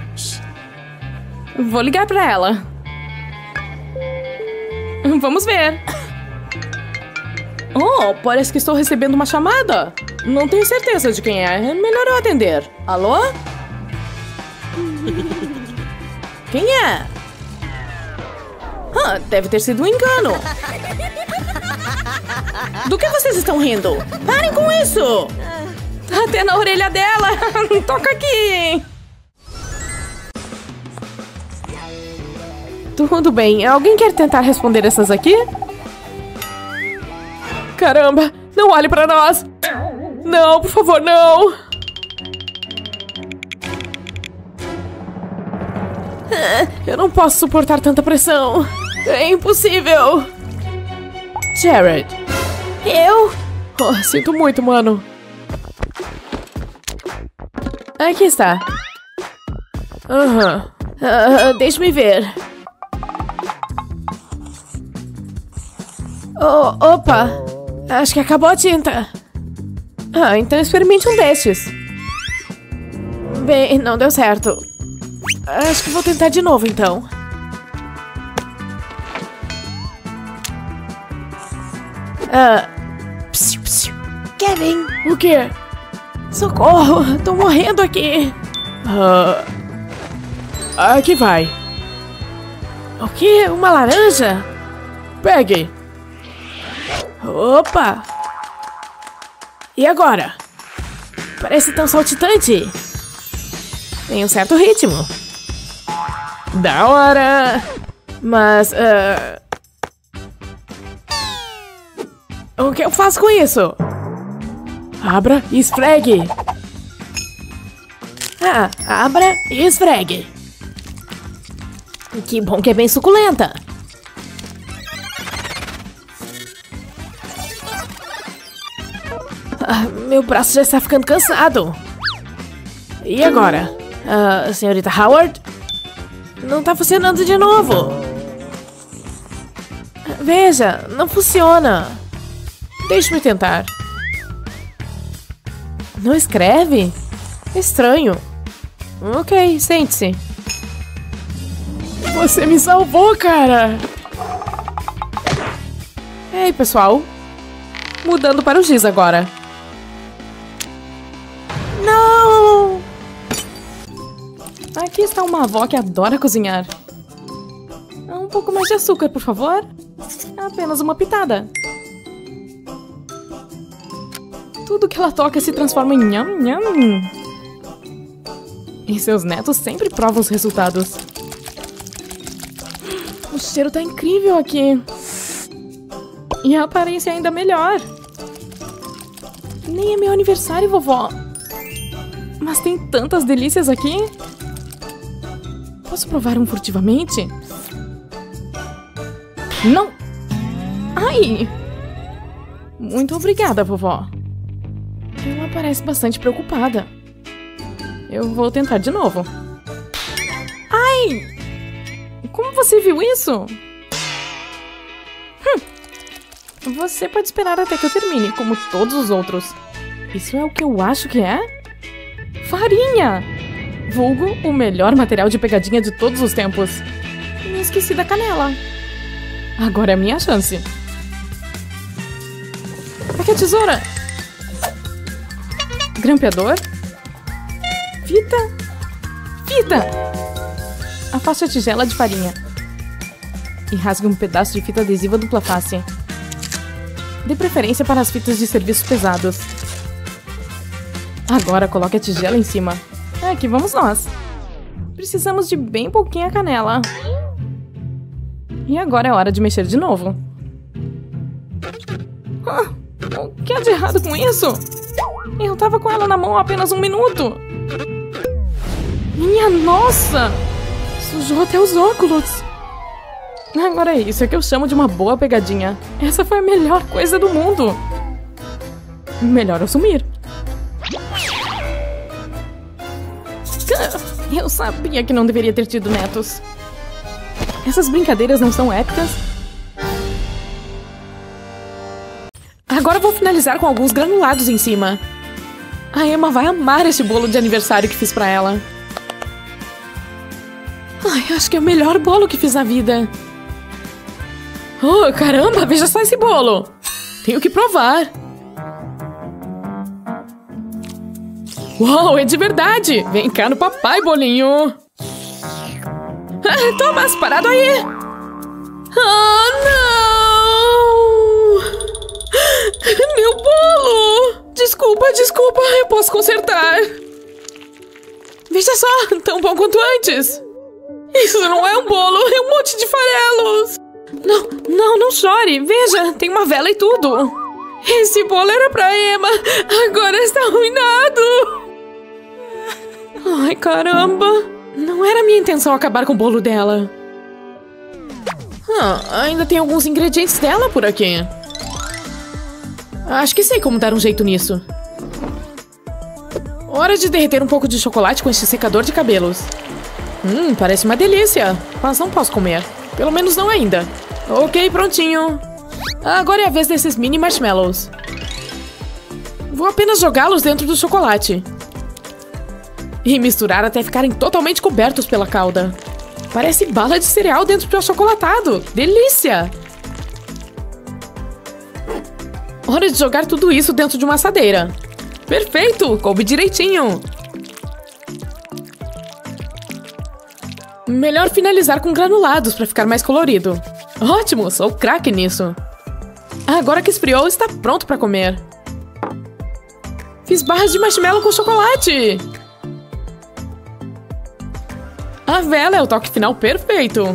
Vou ligar pra ela. Vamos ver. Oh, parece que estou recebendo uma chamada. Não tenho certeza de quem é. É melhor eu atender. Alô? Quem é? Ah, deve ter sido um engano. Do que vocês estão rindo? Parem com isso! Até na orelha dela. Toca aqui. Tudo bem. Alguém quer tentar responder essas aqui? Caramba! Não olhe pra nós! Não, por favor, não! Eu não posso suportar tanta pressão. É impossível. Jared. Eu? Oh, sinto muito, mano. Aqui está. Aham. Uh, Deixa-me ver. Oh, opa! Acho que acabou a tinta. Ah, então experimente um destes. Bem, não deu certo. Acho que vou tentar de novo, então. Ah... Psiu, psiu. Kevin! O quê? Socorro! Tô morrendo aqui! Ah... Aqui vai. O quê? Uma laranja? Pegue! Opa! E agora? Parece tão saltitante! Tem um certo ritmo. Da hora! Mas... Uh... O que eu faço com isso? Abra e esfregue! Ah, abra e esfregue! Que bom que é bem suculenta! Ah, meu braço já está ficando cansado! E agora? Uh, senhorita Howard? Não tá funcionando de novo! Veja, não funciona! Deixe-me tentar. Não escreve? Estranho. Ok, sente-se. Você me salvou, cara! Ei, pessoal. Mudando para o giz agora. Não! Aqui está uma avó que adora cozinhar. Um pouco mais de açúcar, por favor. Apenas uma pitada. Tudo que ela toca se transforma em nham nham. E seus netos sempre provam os resultados. O cheiro tá incrível aqui. E a aparência ainda melhor. Nem é meu aniversário, vovó. Mas tem tantas delícias aqui. Posso provar um furtivamente? Não! Ai! Muito obrigada, vovó. Ela parece bastante preocupada. Eu vou tentar de novo. Ai! Como você viu isso? Hum. Você pode esperar até que eu termine, como todos os outros. Isso é o que eu acho que é? Farinha! Vulgo o melhor material de pegadinha de todos os tempos. Me esqueci da canela. Agora é a minha chance. Aqui a tesoura. Grampeador. Fita. Fita! Afaste a tigela de farinha. E rasgue um pedaço de fita adesiva dupla face. Dê preferência para as fitas de serviços pesados. Agora coloque a tigela em cima. Aqui vamos nós. Precisamos de bem pouquinha canela. E agora é hora de mexer de novo. Ah, o que há de errado com isso? Eu tava com ela na mão há apenas um minuto. Minha nossa! Sujou até os óculos. Agora é isso, é que eu chamo de uma boa pegadinha. Essa foi a melhor coisa do mundo. Melhor eu sumir. Eu sabia que não deveria ter tido netos. Essas brincadeiras não são épicas? Agora vou finalizar com alguns granulados em cima. A Emma vai amar esse bolo de aniversário que fiz pra ela. Ai, acho que é o melhor bolo que fiz na vida. Oh, caramba, veja só esse bolo. Tenho que provar. Uau, é de verdade. Vem cá no papai, bolinho. Ah, Thomas, parado aí. Ah, não. Meu bolo. Desculpa, desculpa, eu posso consertar. Veja só, tão bom quanto antes. Isso não é um bolo, é um monte de farelos. Não, não, não chore. Veja, tem uma vela e tudo. Esse bolo era pra Emma. Agora está arruinado. Ai, caramba. Não era minha intenção acabar com o bolo dela. Ah, ainda tem alguns ingredientes dela por aqui. Acho que sei como dar um jeito nisso. Hora de derreter um pouco de chocolate com este secador de cabelos. Hum, parece uma delícia. Mas não posso comer. Pelo menos não ainda. Ok, prontinho. Agora é a vez desses mini marshmallows. Vou apenas jogá-los dentro do chocolate. E misturar até ficarem totalmente cobertos pela calda. Parece bala de cereal dentro de um achocolatado. Delícia! Hora de jogar tudo isso dentro de uma assadeira. Perfeito! Coube direitinho. Melhor finalizar com granulados para ficar mais colorido. Ótimo! Sou craque nisso. Agora que esfriou, está pronto para comer. Fiz barras de marshmallow com chocolate. A vela é o toque final perfeito.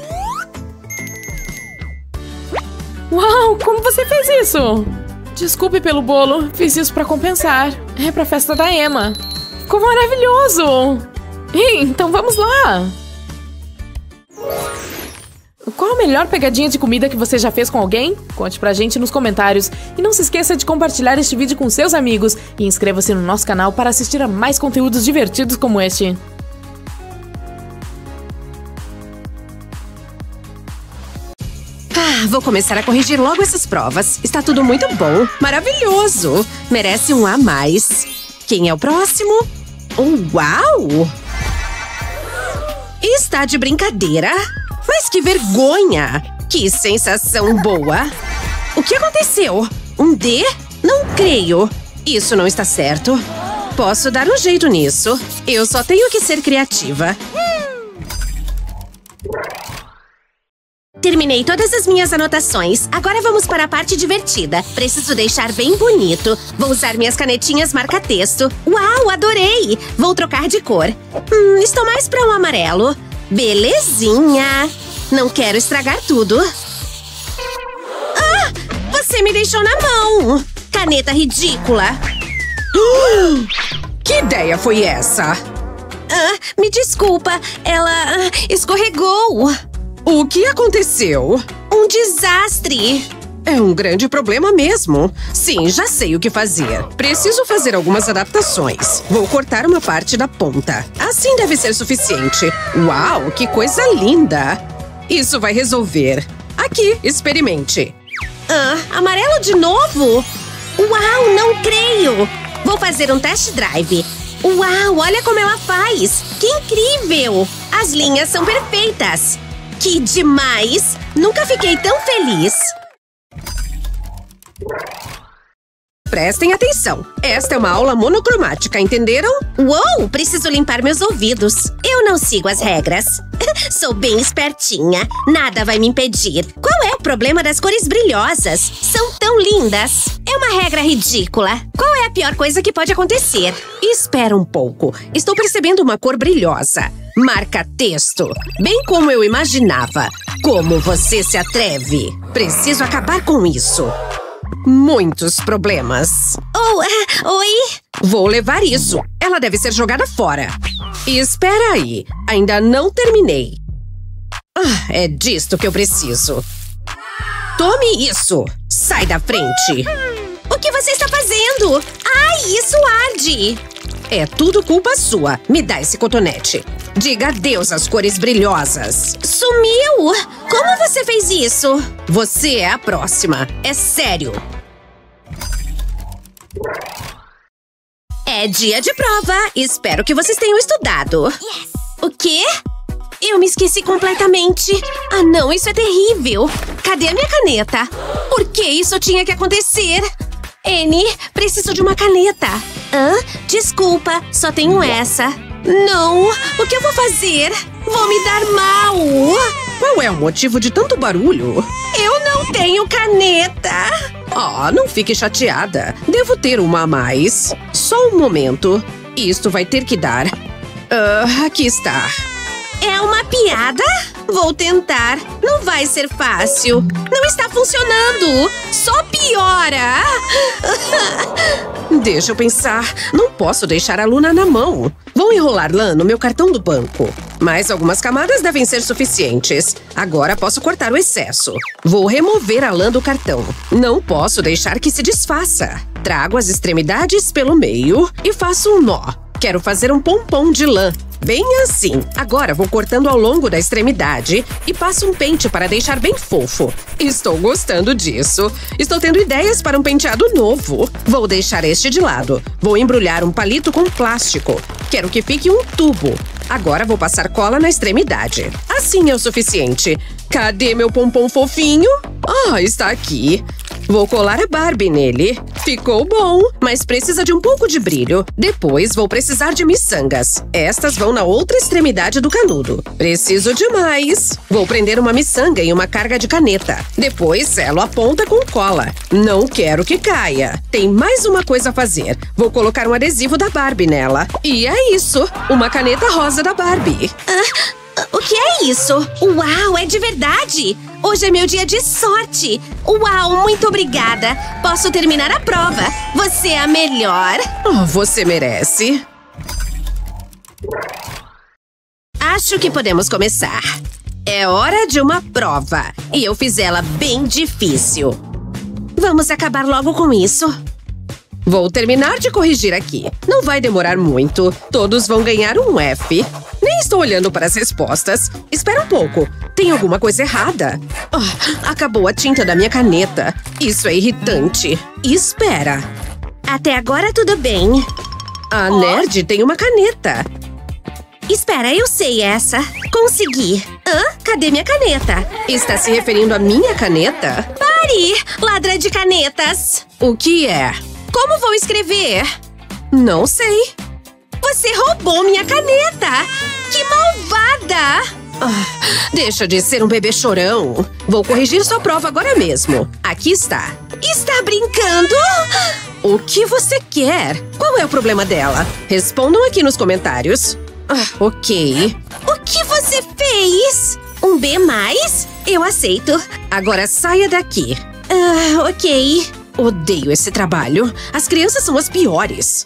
Uau, como você fez isso? Desculpe pelo bolo, fiz isso pra compensar. É pra festa da Emma. Ficou maravilhoso! Ei, então vamos lá! Qual a melhor pegadinha de comida que você já fez com alguém? Conte pra gente nos comentários. E não se esqueça de compartilhar este vídeo com seus amigos. E inscreva-se no nosso canal para assistir a mais conteúdos divertidos como este. Ah, vou começar a corrigir logo essas provas. Está tudo muito bom. Maravilhoso. Merece um a mais. Quem é o próximo? Oh, uau! Está de brincadeira? Mas que vergonha! Que sensação boa! O que aconteceu? Um D? Não creio. Isso não está certo. Posso dar um jeito nisso. Eu só tenho que ser criativa. Terminei todas as minhas anotações. Agora vamos para a parte divertida. Preciso deixar bem bonito. Vou usar minhas canetinhas marca-texto. Uau, adorei! Vou trocar de cor. Hum, estou mais para um amarelo. Belezinha! Não quero estragar tudo. Ah! Você me deixou na mão! Caneta ridícula! Uh, que ideia foi essa? Ah, me desculpa, ela ah, escorregou. O que aconteceu? Um desastre! É um grande problema mesmo. Sim, já sei o que fazer. Preciso fazer algumas adaptações. Vou cortar uma parte da ponta. Assim deve ser suficiente. Uau, que coisa linda! Isso vai resolver. Aqui, experimente. Ah, amarelo de novo? Uau, não creio! Vou fazer um test drive. Uau, olha como ela faz! Que incrível! As linhas são perfeitas. Que demais! Nunca fiquei tão feliz! Prestem atenção! Esta é uma aula monocromática, entenderam? Uou! Preciso limpar meus ouvidos. Eu não sigo as regras. Sou bem espertinha. Nada vai me impedir. Qual é o problema das cores brilhosas? São tão lindas. É uma regra ridícula. Qual é a pior coisa que pode acontecer? Espera um pouco. Estou percebendo uma cor brilhosa. Marca-texto. Bem como eu imaginava. Como você se atreve? Preciso acabar com isso. Muitos problemas. Oh, uh, oi? Vou levar isso. Ela deve ser jogada fora. Espera aí. Ainda não terminei. Ah, é disto que eu preciso. Tome isso. Sai da frente. O que você está fazendo? Ai, isso arde. É tudo culpa sua. Me dá esse cotonete. Diga adeus às cores brilhosas. Sumiu! Como você fez isso? Você é a próxima. É sério. É dia de prova. Espero que vocês tenham estudado. Yes. O quê? Eu me esqueci completamente. Ah, não, isso é terrível. Cadê a minha caneta? Por que isso tinha que acontecer? Annie, preciso de uma caneta. Hã? Desculpa, só tenho essa. Não! O que eu vou fazer? Vou me dar mal! Qual é o motivo de tanto barulho? Eu não tenho caneta! Oh, não fique chateada. Devo ter uma a mais. Só um momento. Isto vai ter que dar. Uh, aqui está. É uma piada? Vou tentar. Não vai ser fácil. Não está funcionando. Só piora. Deixa eu pensar. Não posso deixar a Luna na mão. Vou enrolar lã no meu cartão do banco. Mais algumas camadas devem ser suficientes. Agora posso cortar o excesso. Vou remover a lã do cartão. Não posso deixar que se desfaça. Trago as extremidades pelo meio e faço um nó. Quero fazer um pompom de lã. bem assim. Agora vou cortando ao longo da extremidade e passo um pente para deixar bem fofo. Estou gostando disso. Estou tendo ideias para um penteado novo. Vou deixar este de lado. Vou embrulhar um palito com plástico. Quero que fique um tubo. Agora vou passar cola na extremidade. Assim é o suficiente. Cadê meu pompom fofinho? Ah, está aqui. Vou colar a Barbie nele. Ficou bom, mas precisa de um pouco de brilho. Depois vou precisar de miçangas. Estas vão na outra extremidade do canudo. Preciso de mais. Vou prender uma miçanga em uma carga de caneta. Depois selo a ponta com cola. Não quero que caia. Tem mais uma coisa a fazer. Vou colocar um adesivo da Barbie nela. E é isso. Uma caneta rosa da Barbie. Ah, o que é isso? Uau, é de verdade! Hoje é meu dia de sorte! Uau, muito obrigada! Posso terminar a prova! Você é a melhor! Oh, você merece. Acho que podemos começar. É hora de uma prova. E eu fiz ela bem difícil. Vamos acabar logo com isso. Vou terminar de corrigir aqui. Não vai demorar muito. Todos vão ganhar um F. Nem estou olhando para as respostas. Espera um pouco. Tem alguma coisa errada. Ah, acabou a tinta da minha caneta. Isso é irritante. Espera. Até agora tudo bem. A nerd tem uma caneta. Espera, eu sei essa. Consegui. Hã? Cadê minha caneta? Está se referindo à minha caneta? Pare! Ladra de canetas! O que é? Como vou escrever? Não sei. Você roubou minha caneta! Que malvada! Ah, deixa de ser um bebê chorão. Vou corrigir sua prova agora mesmo. Aqui está. Está brincando? O que você quer? Qual é o problema dela? Respondam aqui nos comentários. Ah, ok. O que você fez? Um B mais? Eu aceito. Agora saia daqui. Ah, ok. Odeio esse trabalho. As crianças são as piores.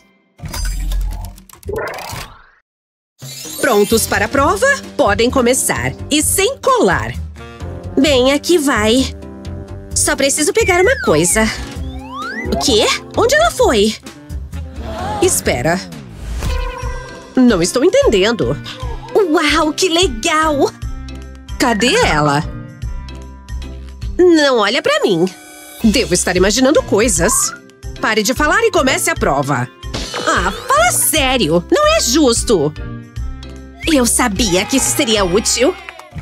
Prontos para a prova? Podem começar. E sem colar. Bem, aqui vai. Só preciso pegar uma coisa. O quê? Onde ela foi? Espera. Não estou entendendo. Uau, que legal! Cadê ela? Não olha pra mim. Devo estar imaginando coisas. Pare de falar e comece a prova. Ah, fala sério. Não é justo. Eu sabia que isso seria útil.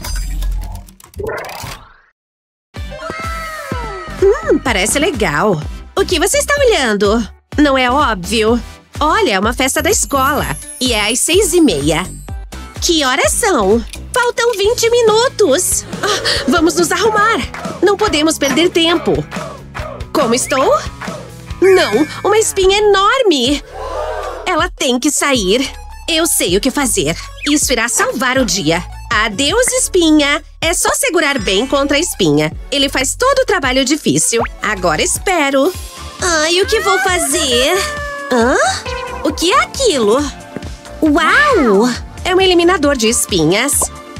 Hum, parece legal. O que você está olhando? Não é óbvio? Olha, é uma festa da escola. E é às seis e meia. Que horas são? Faltam vinte minutos. Ah, vamos nos arrumar. Não podemos perder tempo. Como estou? Não, uma espinha enorme. Ela tem que sair. Eu sei o que fazer. Isso irá salvar o dia. Adeus, espinha. É só segurar bem contra a espinha. Ele faz todo o trabalho difícil. Agora espero. Ai, o que vou fazer? Hã? O que é aquilo? Uau! É um eliminador de espinhas.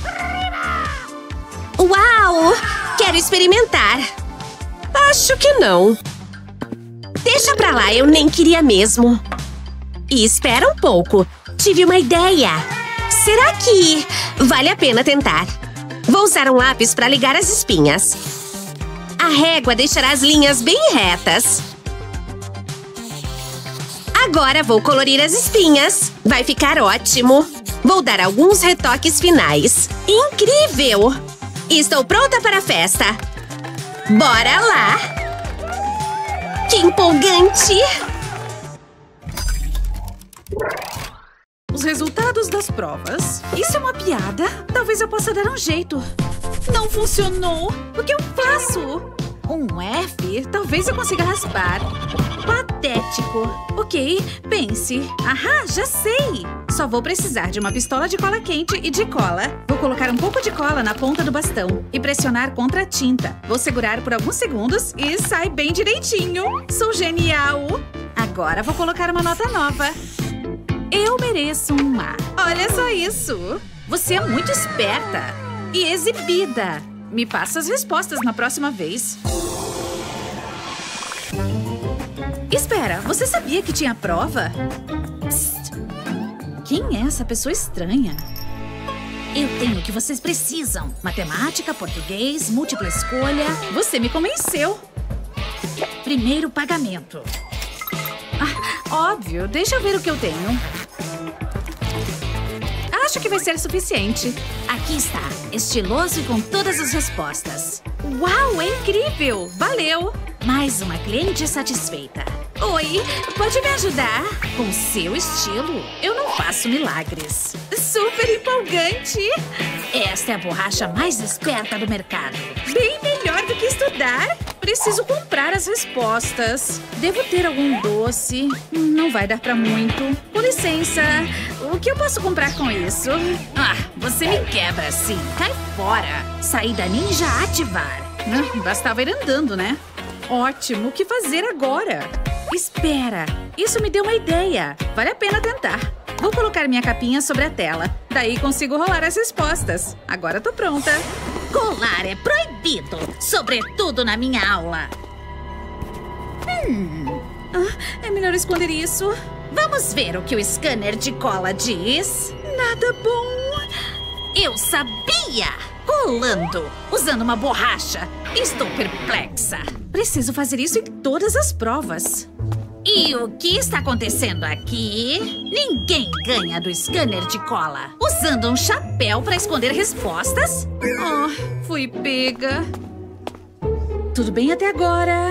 Uau! Quero experimentar. Acho que não. Deixa pra lá, eu nem queria mesmo. E espera um pouco. Tive uma ideia. Será que vale a pena tentar? Vou usar um lápis para ligar as espinhas. A régua deixará as linhas bem retas. Agora vou colorir as espinhas. Vai ficar ótimo. Vou dar alguns retoques finais. Incrível! Estou pronta para a festa. Bora lá! Que empolgante! Os resultados das provas. Isso é uma piada? Talvez eu possa dar um jeito. Não funcionou. O que eu faço? Um F? Talvez eu consiga raspar. Patético. Ok, pense. Ahá, já sei. Só vou precisar de uma pistola de cola quente e de cola. Vou colocar um pouco de cola na ponta do bastão e pressionar contra a tinta. Vou segurar por alguns segundos e sai bem direitinho. Sou genial. Agora vou colocar uma nota nova. Eu mereço um A. Olha só isso. Você é muito esperta e exibida. Me passa as respostas na próxima vez. Espera, você sabia que tinha prova? Psst. Quem é essa pessoa estranha? Eu tenho o que vocês precisam. Matemática, português, múltipla escolha. Você me convenceu. Primeiro pagamento. Ah, óbvio. Deixa eu ver o que eu tenho. Acho que vai ser suficiente. Aqui está. Estiloso e com todas as respostas. Uau, é incrível. Valeu. Mais uma cliente satisfeita. Oi, pode me ajudar? Com seu estilo, eu não faço milagres. Super empolgante! Esta é a borracha mais esperta do mercado. Bem melhor do que estudar. Preciso comprar as respostas. Devo ter algum doce. Não vai dar pra muito. Com licença, o que eu posso comprar com isso? Ah, você me quebra assim. Cai fora. Saída ninja ativar. Ah, bastava ir andando, né? Ótimo, o que fazer agora? Espera, isso me deu uma ideia. Vale a pena tentar. Vou colocar minha capinha sobre a tela. Daí consigo rolar as respostas. Agora tô pronta. Colar é proibido, sobretudo na minha aula. Hum, ah, é melhor esconder isso. Vamos ver o que o scanner de cola diz. Nada bom. Eu sabia! Colando, usando uma borracha. Estou perplexa. Preciso fazer isso em todas as provas. E o que está acontecendo aqui? Ninguém ganha do scanner de cola. Usando um chapéu para esconder respostas? Oh, fui pega. Tudo bem até agora.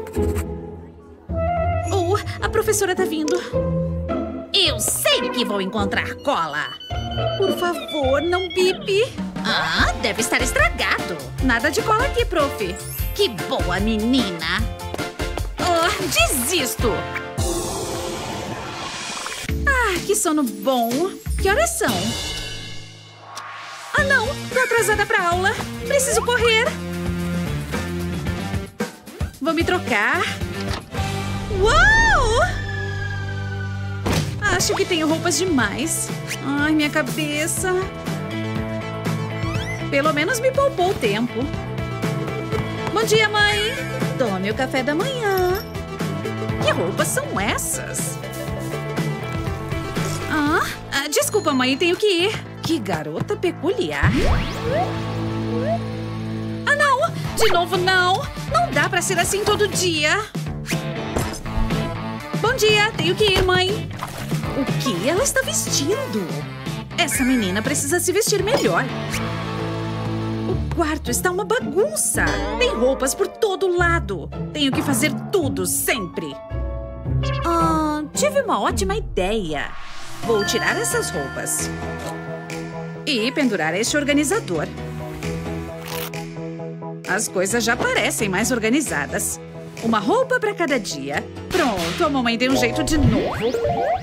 Oh, a professora tá vindo. Eu sei que vou encontrar cola. Por favor, não bipe. Ah, deve estar estragado. Nada de cola aqui, prof. Que boa menina. Oh, desisto. Ah, que sono bom. Que horas são? Ah, não. Tô atrasada pra aula. Preciso correr. Vou me trocar. Uau! Acho que tenho roupas demais. Ai, minha cabeça. Pelo menos me poupou o tempo. Bom dia, mãe. Tome o café da manhã. Que roupas são essas? Ah, ah, desculpa, mãe, tenho que ir. Que garota peculiar. Ah, não! De novo, não! Não dá pra ser assim todo dia. Bom dia, tenho que ir, mãe. O que ela está vestindo? Essa menina precisa se vestir melhor. O quarto está uma bagunça. Tem roupas por todo lado. Tenho que fazer tudo sempre. Ah, tive uma ótima ideia. Vou tirar essas roupas e pendurar este organizador. As coisas já parecem mais organizadas. Uma roupa para cada dia. Pronto, a mamãe deu um jeito de novo.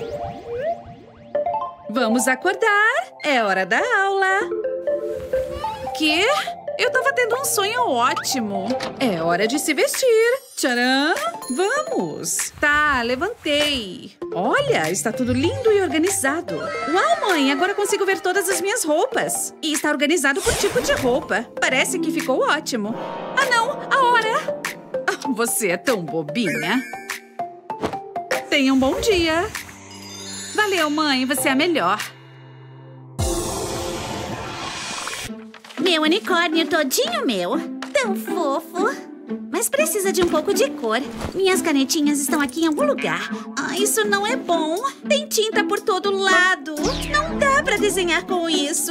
Vamos acordar. É hora da aula. Quê? Eu tava tendo um sonho ótimo. É hora de se vestir. Tcharam! Vamos! Tá, levantei. Olha, está tudo lindo e organizado. Uau, mãe, agora consigo ver todas as minhas roupas. E está organizado por tipo de roupa. Parece que ficou ótimo. Ah, não! A hora! Ah, você é tão bobinha. Tenha um bom dia. Valeu, mãe, você é a melhor. Meu unicórnio todinho meu. Tão fofo. Mas precisa de um pouco de cor. Minhas canetinhas estão aqui em algum lugar. Ah, isso não é bom. Tem tinta por todo lado. Não dá pra desenhar com isso.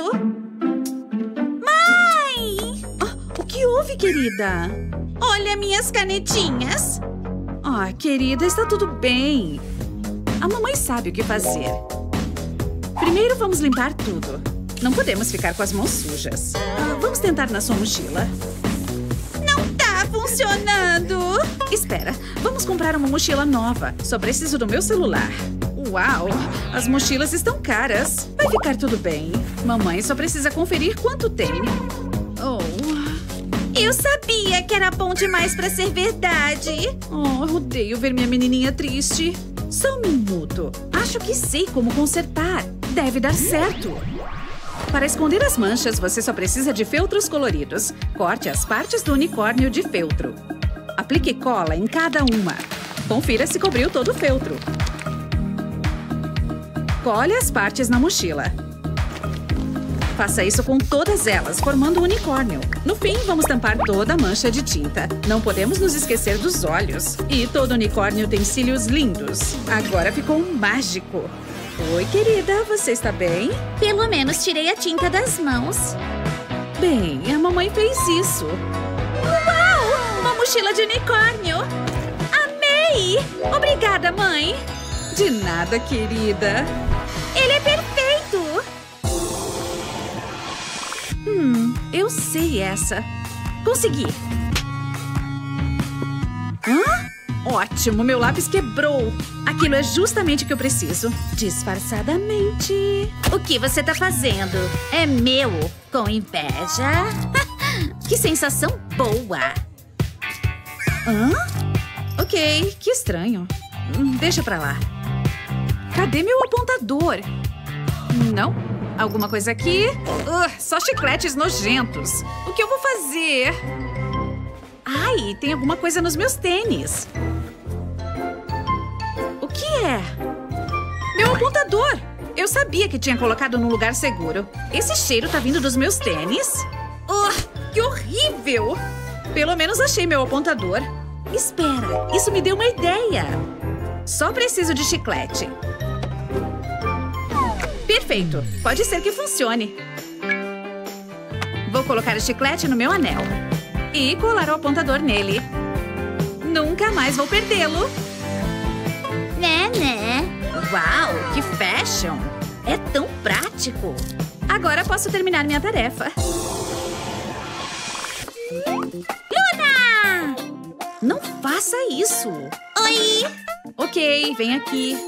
Mãe! Ah, o que houve, querida? Olha minhas canetinhas. Ah, querida, está tudo bem. A mamãe sabe o que fazer. Primeiro vamos limpar tudo. Não podemos ficar com as mãos sujas. Ah, vamos tentar na sua mochila. Não tá funcionando. Espera, vamos comprar uma mochila nova. Só preciso do meu celular. Uau, as mochilas estão caras. Vai ficar tudo bem. Mamãe só precisa conferir quanto tem. Oh. Eu sabia que era bom demais pra ser verdade. Oh, eu odeio ver minha menininha triste. Só um minuto. Acho que sei como consertar. Deve dar certo. Para esconder as manchas, você só precisa de feltros coloridos. Corte as partes do unicórnio de feltro. Aplique cola em cada uma. Confira se cobriu todo o feltro. Cole as partes na mochila. Faça isso com todas elas, formando um unicórnio. No fim, vamos tampar toda a mancha de tinta. Não podemos nos esquecer dos olhos. E todo unicórnio tem cílios lindos. Agora ficou um mágico. Oi, querida, você está bem? Pelo menos tirei a tinta das mãos. Bem, a mamãe fez isso. Uau! Uma mochila de unicórnio! Amei! Obrigada, mãe! De nada, querida. Ele é perfeito! Hum, eu sei essa. Consegui. Hã? Ótimo, meu lápis quebrou. Aquilo é justamente o que eu preciso. Disfarçadamente. O que você tá fazendo? É meu. Com inveja? Que sensação boa. Hã? Ok, que estranho. Hum, Deixa pra lá. Cadê meu apontador? Não? Alguma coisa aqui? Uh, só chicletes nojentos. O que eu vou fazer? Ai, tem alguma coisa nos meus tênis. O que é? Meu apontador! Eu sabia que tinha colocado num lugar seguro. Esse cheiro tá vindo dos meus tênis? Uh, que horrível! Pelo menos achei meu apontador. Espera, isso me deu uma ideia. Só preciso de chiclete. Perfeito. Pode ser que funcione. Vou colocar o chiclete no meu anel. E colar o apontador nele. Nunca mais vou perdê-lo. Né, né? Uau, que fashion! É tão prático. Agora posso terminar minha tarefa. Luna! Não faça isso. Oi! Ok, vem aqui.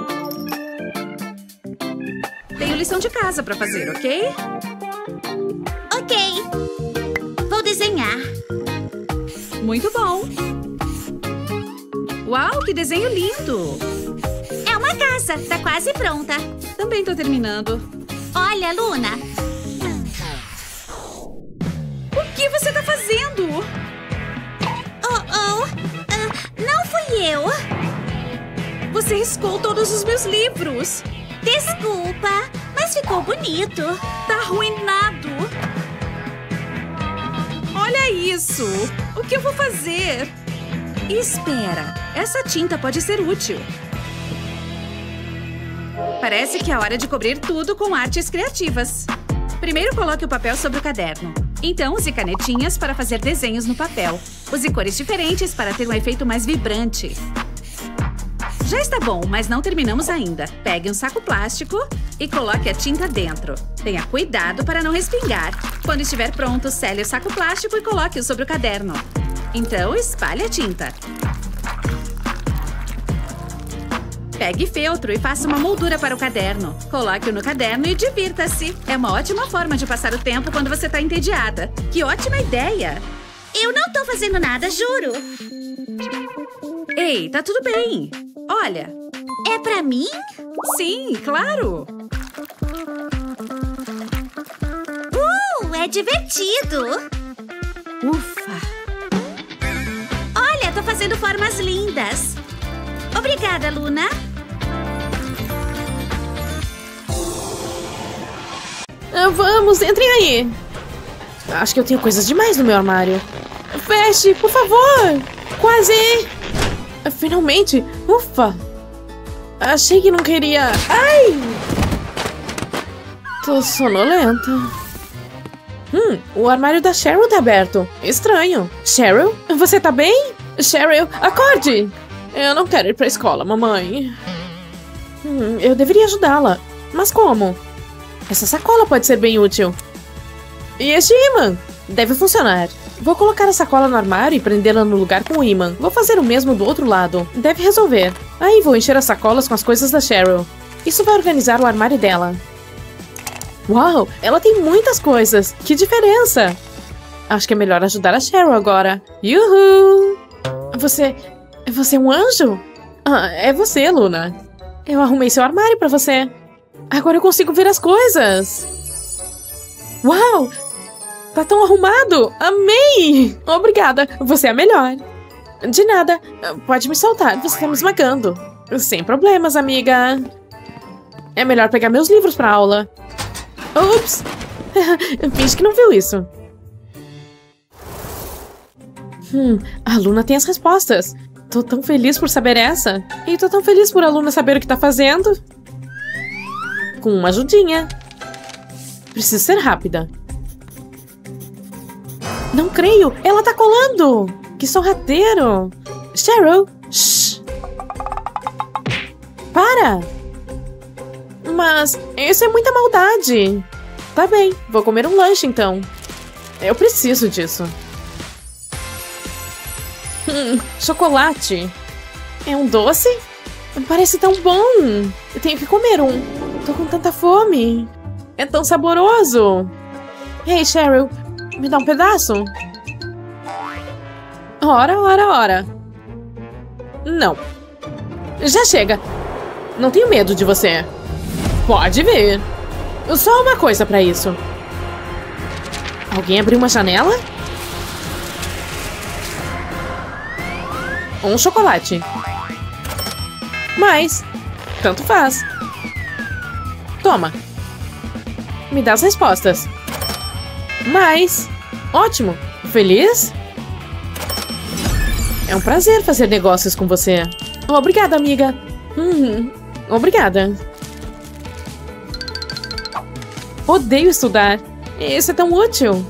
Tenho lição de casa pra fazer, ok? Ok. Vou desenhar. Muito bom. Uau, que desenho lindo. É uma casa, tá quase pronta. Também tô terminando. Olha, Luna. O que você tá fazendo? Oh, oh. Uh, não fui eu. Você riscou todos os meus livros. Desculpa, mas ficou bonito. Tá arruinado. Olha isso. O que eu vou fazer? Espera, essa tinta pode ser útil. Parece que é hora de cobrir tudo com artes criativas. Primeiro coloque o papel sobre o caderno. Então use canetinhas para fazer desenhos no papel. Use cores diferentes para ter um efeito mais vibrante. Já está bom, mas não terminamos ainda. Pegue um saco plástico e coloque a tinta dentro. Tenha cuidado para não respingar. Quando estiver pronto, sele o saco plástico e coloque-o sobre o caderno. Então, espalhe a tinta. Pegue feltro e faça uma moldura para o caderno. Coloque-o no caderno e divirta-se. É uma ótima forma de passar o tempo quando você está entediada. Que ótima ideia! Eu não tô fazendo nada, juro. Ei, tá tudo bem. Olha. É pra mim? Sim, claro. Uh, é divertido. Ufa. Olha, tô fazendo formas lindas. Obrigada, Luna. Ah, vamos, entrem aí. Acho que eu tenho coisas demais no meu armário. Feche, por favor. Quase. Finalmente. Ufa. Achei que não queria... Ai! Tô sonolenta. Hum, o armário da Cheryl tá aberto. Estranho. Cheryl, você tá bem? Cheryl, acorde! Eu não quero ir pra escola, mamãe. Hum, eu deveria ajudá-la. Mas como? Essa sacola pode ser bem útil. E este imã? Deve funcionar. Vou colocar a sacola no armário e prendê-la no lugar com o imã. Vou fazer o mesmo do outro lado. Deve resolver. Aí vou encher as sacolas com as coisas da Cheryl. Isso vai organizar o armário dela. Uau, ela tem muitas coisas. Que diferença! Acho que é melhor ajudar a Cheryl agora. Yuhu! Você... Você é um anjo? Ah, é você, Luna. Eu arrumei seu armário pra você. Agora eu consigo ver as coisas. Uau! Tá tão arrumado! Amei! Obrigada, você é a melhor. De nada. Pode me soltar, você tá me esmagando. Sem problemas, amiga. É melhor pegar meus livros pra aula. Ups! Finge que não viu isso. Hum, a Luna tem as respostas. Tô tão feliz por saber essa. E tô tão feliz por a Luna saber o que tá fazendo. Com uma ajudinha. Preciso ser rápida. Não creio! Ela tá colando! Que sorrateiro! Cheryl! Shh! Para! Mas isso é muita maldade. Tá bem, vou comer um lanche então. Eu preciso disso. Hum, chocolate. É um doce? Parece tão bom. Eu tenho que comer um. Tô com tanta fome. É tão saboroso. Ei, Cheryl, me dá um pedaço? Ora, ora, ora. Não. Já chega. Não tenho medo de você. Pode vir. Só uma coisa pra isso. Alguém abriu uma janela? Um chocolate. Mas, tanto faz. Toma. Me dá as respostas. Mas, ótimo. Feliz? É um prazer fazer negócios com você. Obrigada, amiga. Hum, obrigada. Odeio estudar. Isso é tão útil.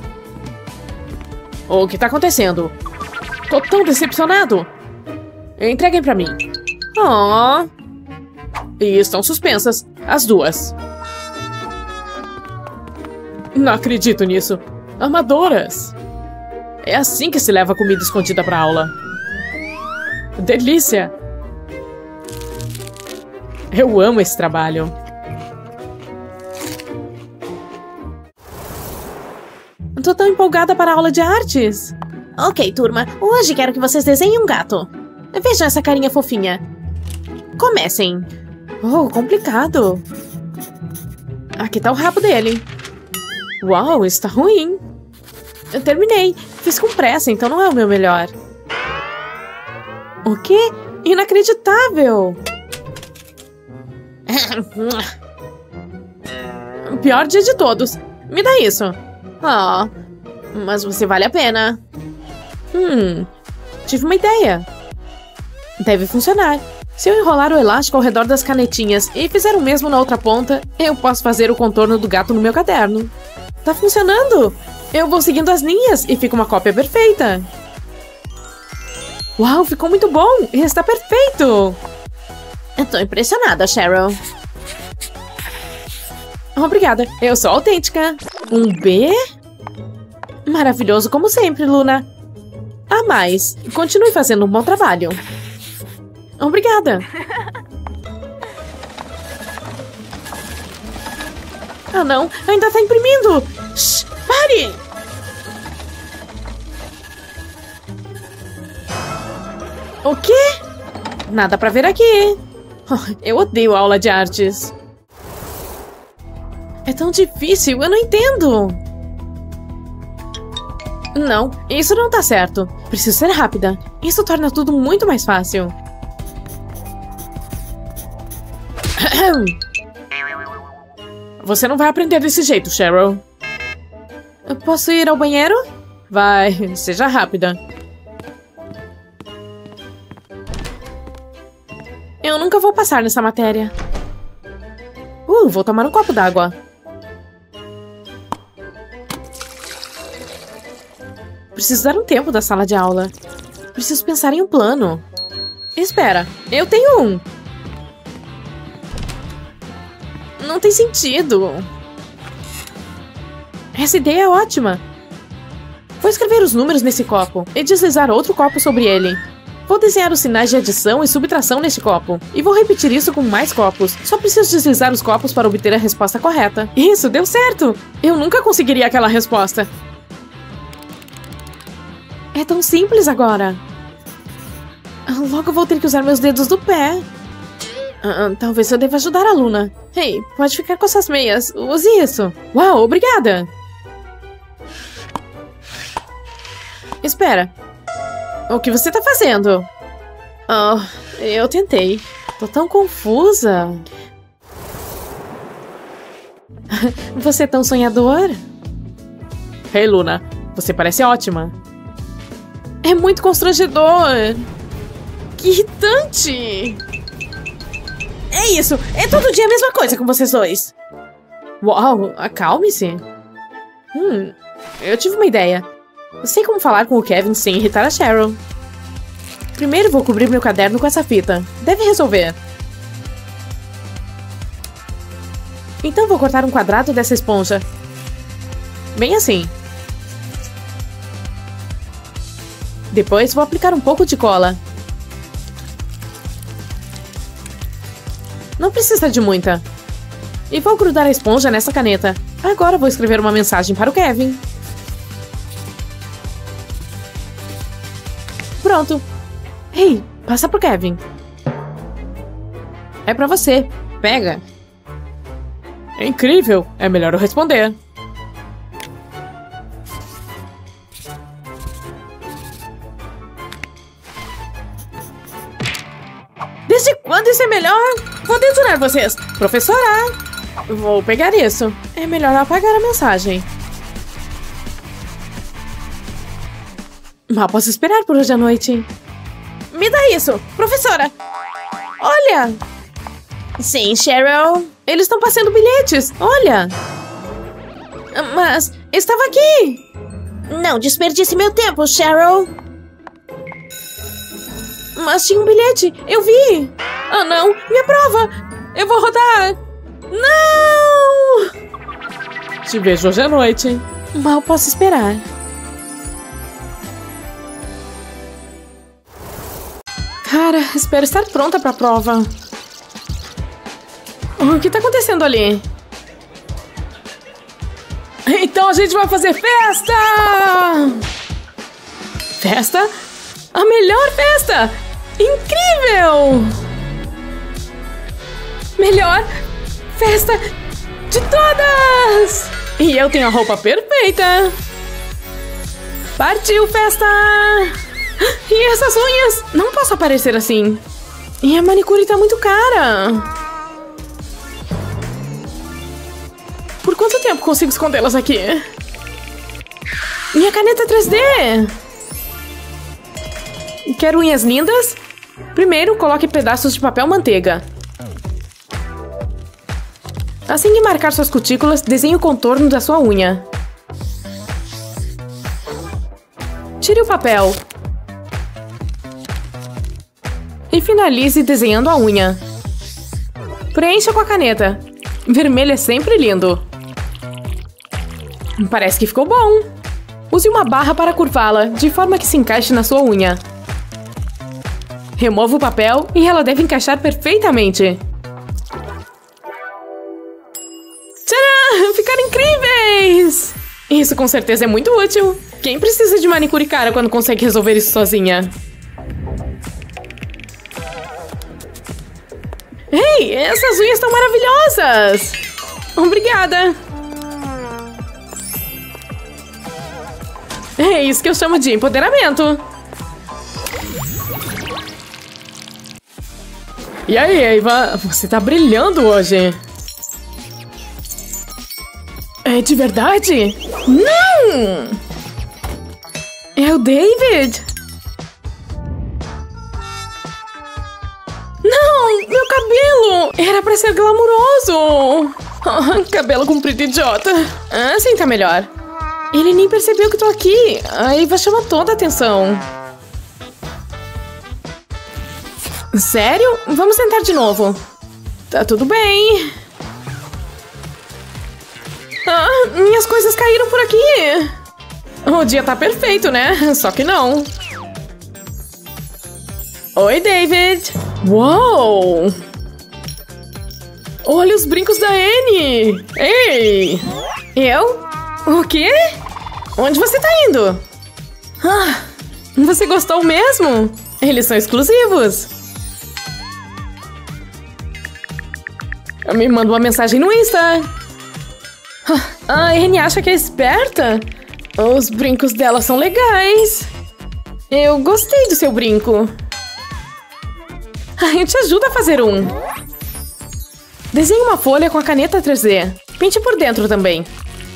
O que tá acontecendo? Tô tão decepcionado. Entreguem pra mim. Oh. E estão suspensas, as duas. Não acredito nisso. Amadoras. É assim que se leva comida escondida pra aula. Delícia. Eu amo esse trabalho. Tô tão empolgada para a aula de artes. Ok, turma. Hoje quero que vocês desenhem um gato. Vejam essa carinha fofinha. Comecem. Oh, complicado. Aqui tá o rabo dele. Uau, está ruim. Eu terminei. Fiz com pressa, então não é o meu melhor. O quê? Inacreditável. Pior dia de todos. Me dá isso. Ah, mas você vale a pena. Hum, tive uma ideia. Deve funcionar. Se eu enrolar o elástico ao redor das canetinhas e fizer o mesmo na outra ponta, eu posso fazer o contorno do gato no meu caderno. Tá funcionando! Eu vou seguindo as linhas e fica uma cópia perfeita. Uau, ficou muito bom! Está perfeito! Eu tô impressionada, Cheryl. Obrigada, eu sou autêntica. Um B? Maravilhoso como sempre, Luna. A mais, continue fazendo um bom trabalho. Obrigada. Ah não, ainda tá imprimindo. Shhh, pare! O quê? Nada pra ver aqui. Oh, eu odeio aula de artes. É tão difícil, eu não entendo. Não, isso não tá certo. Preciso ser rápida. Isso torna tudo muito mais fácil. Você não vai aprender desse jeito, Cheryl. Eu posso ir ao banheiro? Vai, seja rápida. Eu nunca vou passar nessa matéria. Uh, vou tomar um copo d'água. Preciso dar um tempo da sala de aula. Preciso pensar em um plano. Espera, eu tenho um. Não tem sentido. Essa ideia é ótima. Vou escrever os números nesse copo e deslizar outro copo sobre ele. Vou desenhar os sinais de adição e subtração neste copo. E vou repetir isso com mais copos. Só preciso deslizar os copos para obter a resposta correta. Isso, deu certo! Eu nunca conseguiria aquela resposta. É tão simples agora. Logo vou ter que usar meus dedos do pé. Uh, talvez eu deva ajudar a Luna. Ei, pode ficar com essas meias. Use isso. Uau, obrigada. Espera. O que você tá fazendo? Oh, eu tentei. Tô tão confusa. Você é tão sonhador. Hey, Luna. Você parece ótima. É muito constrangedor. Que irritante. É isso. É todo dia a mesma coisa com vocês dois. Uau, acalme-se. Hum, eu tive uma ideia. Eu sei como falar com o Kevin sem irritar a Cheryl. Primeiro vou cobrir meu caderno com essa fita. Deve resolver. Então vou cortar um quadrado dessa esponja. Bem assim. Depois vou aplicar um pouco de cola. Não precisa de muita. E vou grudar a esponja nessa caneta. Agora vou escrever uma mensagem para o Kevin. Pronto. Ei, passa pro Kevin. É pra você. Pega. É incrível. É melhor eu responder. Desde quando isso é melhor? Vou detonar vocês. Professora! Vou pegar isso. É melhor apagar a mensagem. Mal posso esperar por hoje à noite. Me dá isso! Professora! Olha! Sim, Cheryl. Eles estão passando bilhetes. Olha! Mas estava aqui. Não desperdice meu tempo, Cheryl. Mas tinha um bilhete. Eu vi. Ah, não. Minha prova. Eu vou rodar. Não! Te vejo hoje à noite. Mal posso esperar. Cara, espero estar pronta para a prova. O que tá acontecendo ali? Então a gente vai fazer festa! Festa? A melhor festa! Incrível! Melhor festa de todas! E eu tenho a roupa perfeita! Partiu, festa! E essas unhas? Não posso aparecer assim. E a manicure tá muito cara. Por quanto tempo consigo escondê-las aqui? Minha caneta três D! Quer unhas lindas? Primeiro, coloque pedaços de papel manteiga. Assim que marcar suas cutículas, desenhe o contorno da sua unha. Tire o papel. E finalize desenhando a unha. Preencha com a caneta. Vermelho é sempre lindo. Parece que ficou bom. Use uma barra para curvá-la, de forma que se encaixe na sua unha. Remova o papel e ela deve encaixar perfeitamente. Tcharam! Ficaram incríveis! Isso com certeza é muito útil. Quem precisa de manicure cara quando consegue resolver isso sozinha? Ei, essas unhas estão maravilhosas! Obrigada! É isso que eu chamo de empoderamento. E aí, Eva? Você tá brilhando hoje. É de verdade? Não! É o David! Não! Meu cabelo! Era pra ser glamuroso! Oh, cabelo comprido idiota. Assim tá melhor. Ele nem percebeu que tô aqui. A Eva chama toda a atenção. Sério? Vamos tentar de novo. Tá tudo bem. Ah, minhas coisas caíram por aqui. O dia tá perfeito, né? Só que não. Oi, David. Uou! Olha os brincos da Annie. Ei! Eu? O quê? Onde você tá indo? Ah, você gostou mesmo? Eles são exclusivos. Me manda uma mensagem no Insta. A Annie acha que é esperta. Os brincos dela são legais. Eu gostei do seu brinco. Eu te ajudo a fazer um. Desenhe uma folha com a caneta três D. Pinte por dentro também.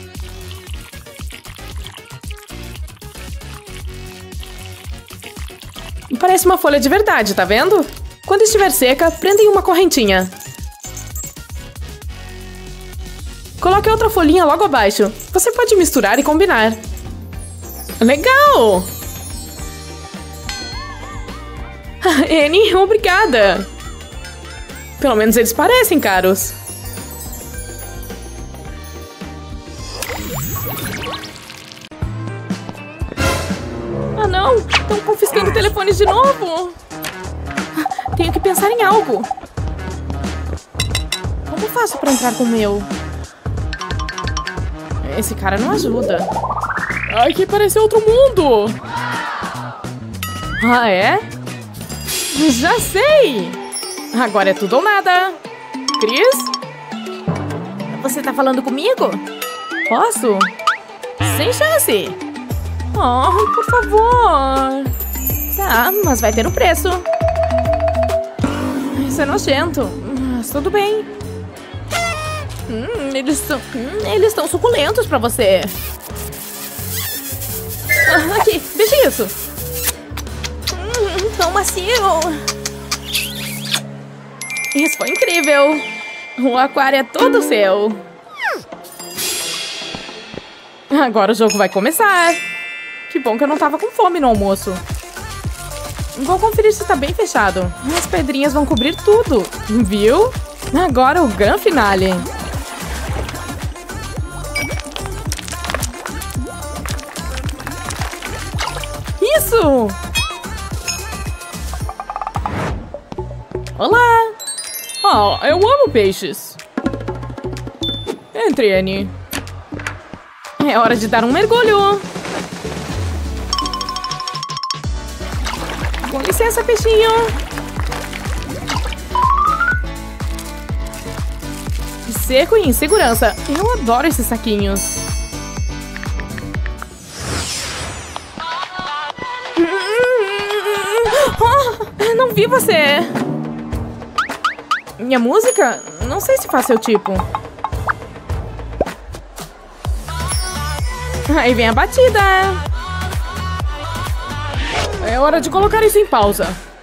Parece uma folha de verdade, tá vendo? Quando estiver seca, prenda em uma correntinha. Coloque outra folhinha logo abaixo. Você pode misturar e combinar. Legal! Annie, obrigada! Pelo menos eles parecem caros. Ah, não! Estão confiscando telefones de novo! Tenho que pensar em algo. Como faço pra entrar com o meu? Esse cara não ajuda. Aqui parece outro mundo! Ah, é? Já sei! Agora é tudo ou nada. Chris? Você tá falando comigo? Posso? Sem chance! Oh, por favor! Tá, mas vai ter um preço. Isso é nojento, mas tudo bem. Hum, eles são... Hum, eles estão suculentos pra você. Ah, aqui, veja isso! Hum, tão macio! Isso foi incrível! O aquário é todo seu! Agora o jogo vai começar! Que bom que eu não tava com fome no almoço. Vou conferir se tá bem fechado. As pedrinhas vão cobrir tudo, viu? Agora o gran finale. Isso! Olá! Oh, eu amo peixes. Entre, Annie. É hora de dar um mergulho. Com licença, peixinho. Seco e em segurança. Eu adoro esses saquinhos. Oh, não vi você. Minha música? Não sei se faz seu tipo. Aí vem a batida. É hora de colocar isso em pausa.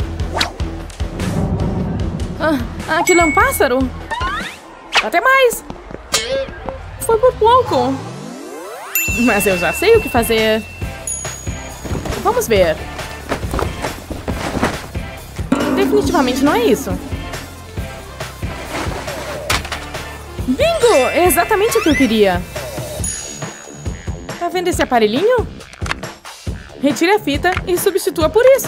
Ah, aquilo é um pássaro? Até mais. Foi por pouco. Mas eu já sei o que fazer. Vamos ver. Definitivamente não é isso. Bingo! É exatamente o que eu queria. Tá vendo esse aparelhinho? Retire a fita e substitua por isso.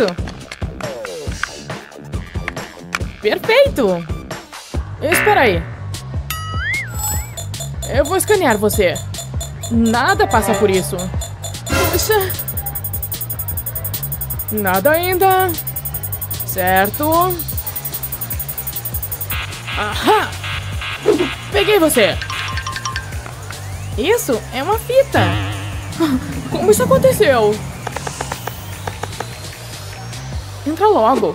Perfeito! Espera aí. Eu vou escanear você. Nada passa por isso. Puxa. Nada ainda. Certo. Ahá! Peguei você. Isso é uma fita. Como isso aconteceu? Entra logo.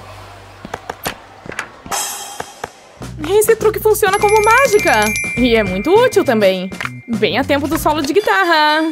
Esse truque funciona como mágica. E é muito útil também. Bem a tempo do solo de guitarra.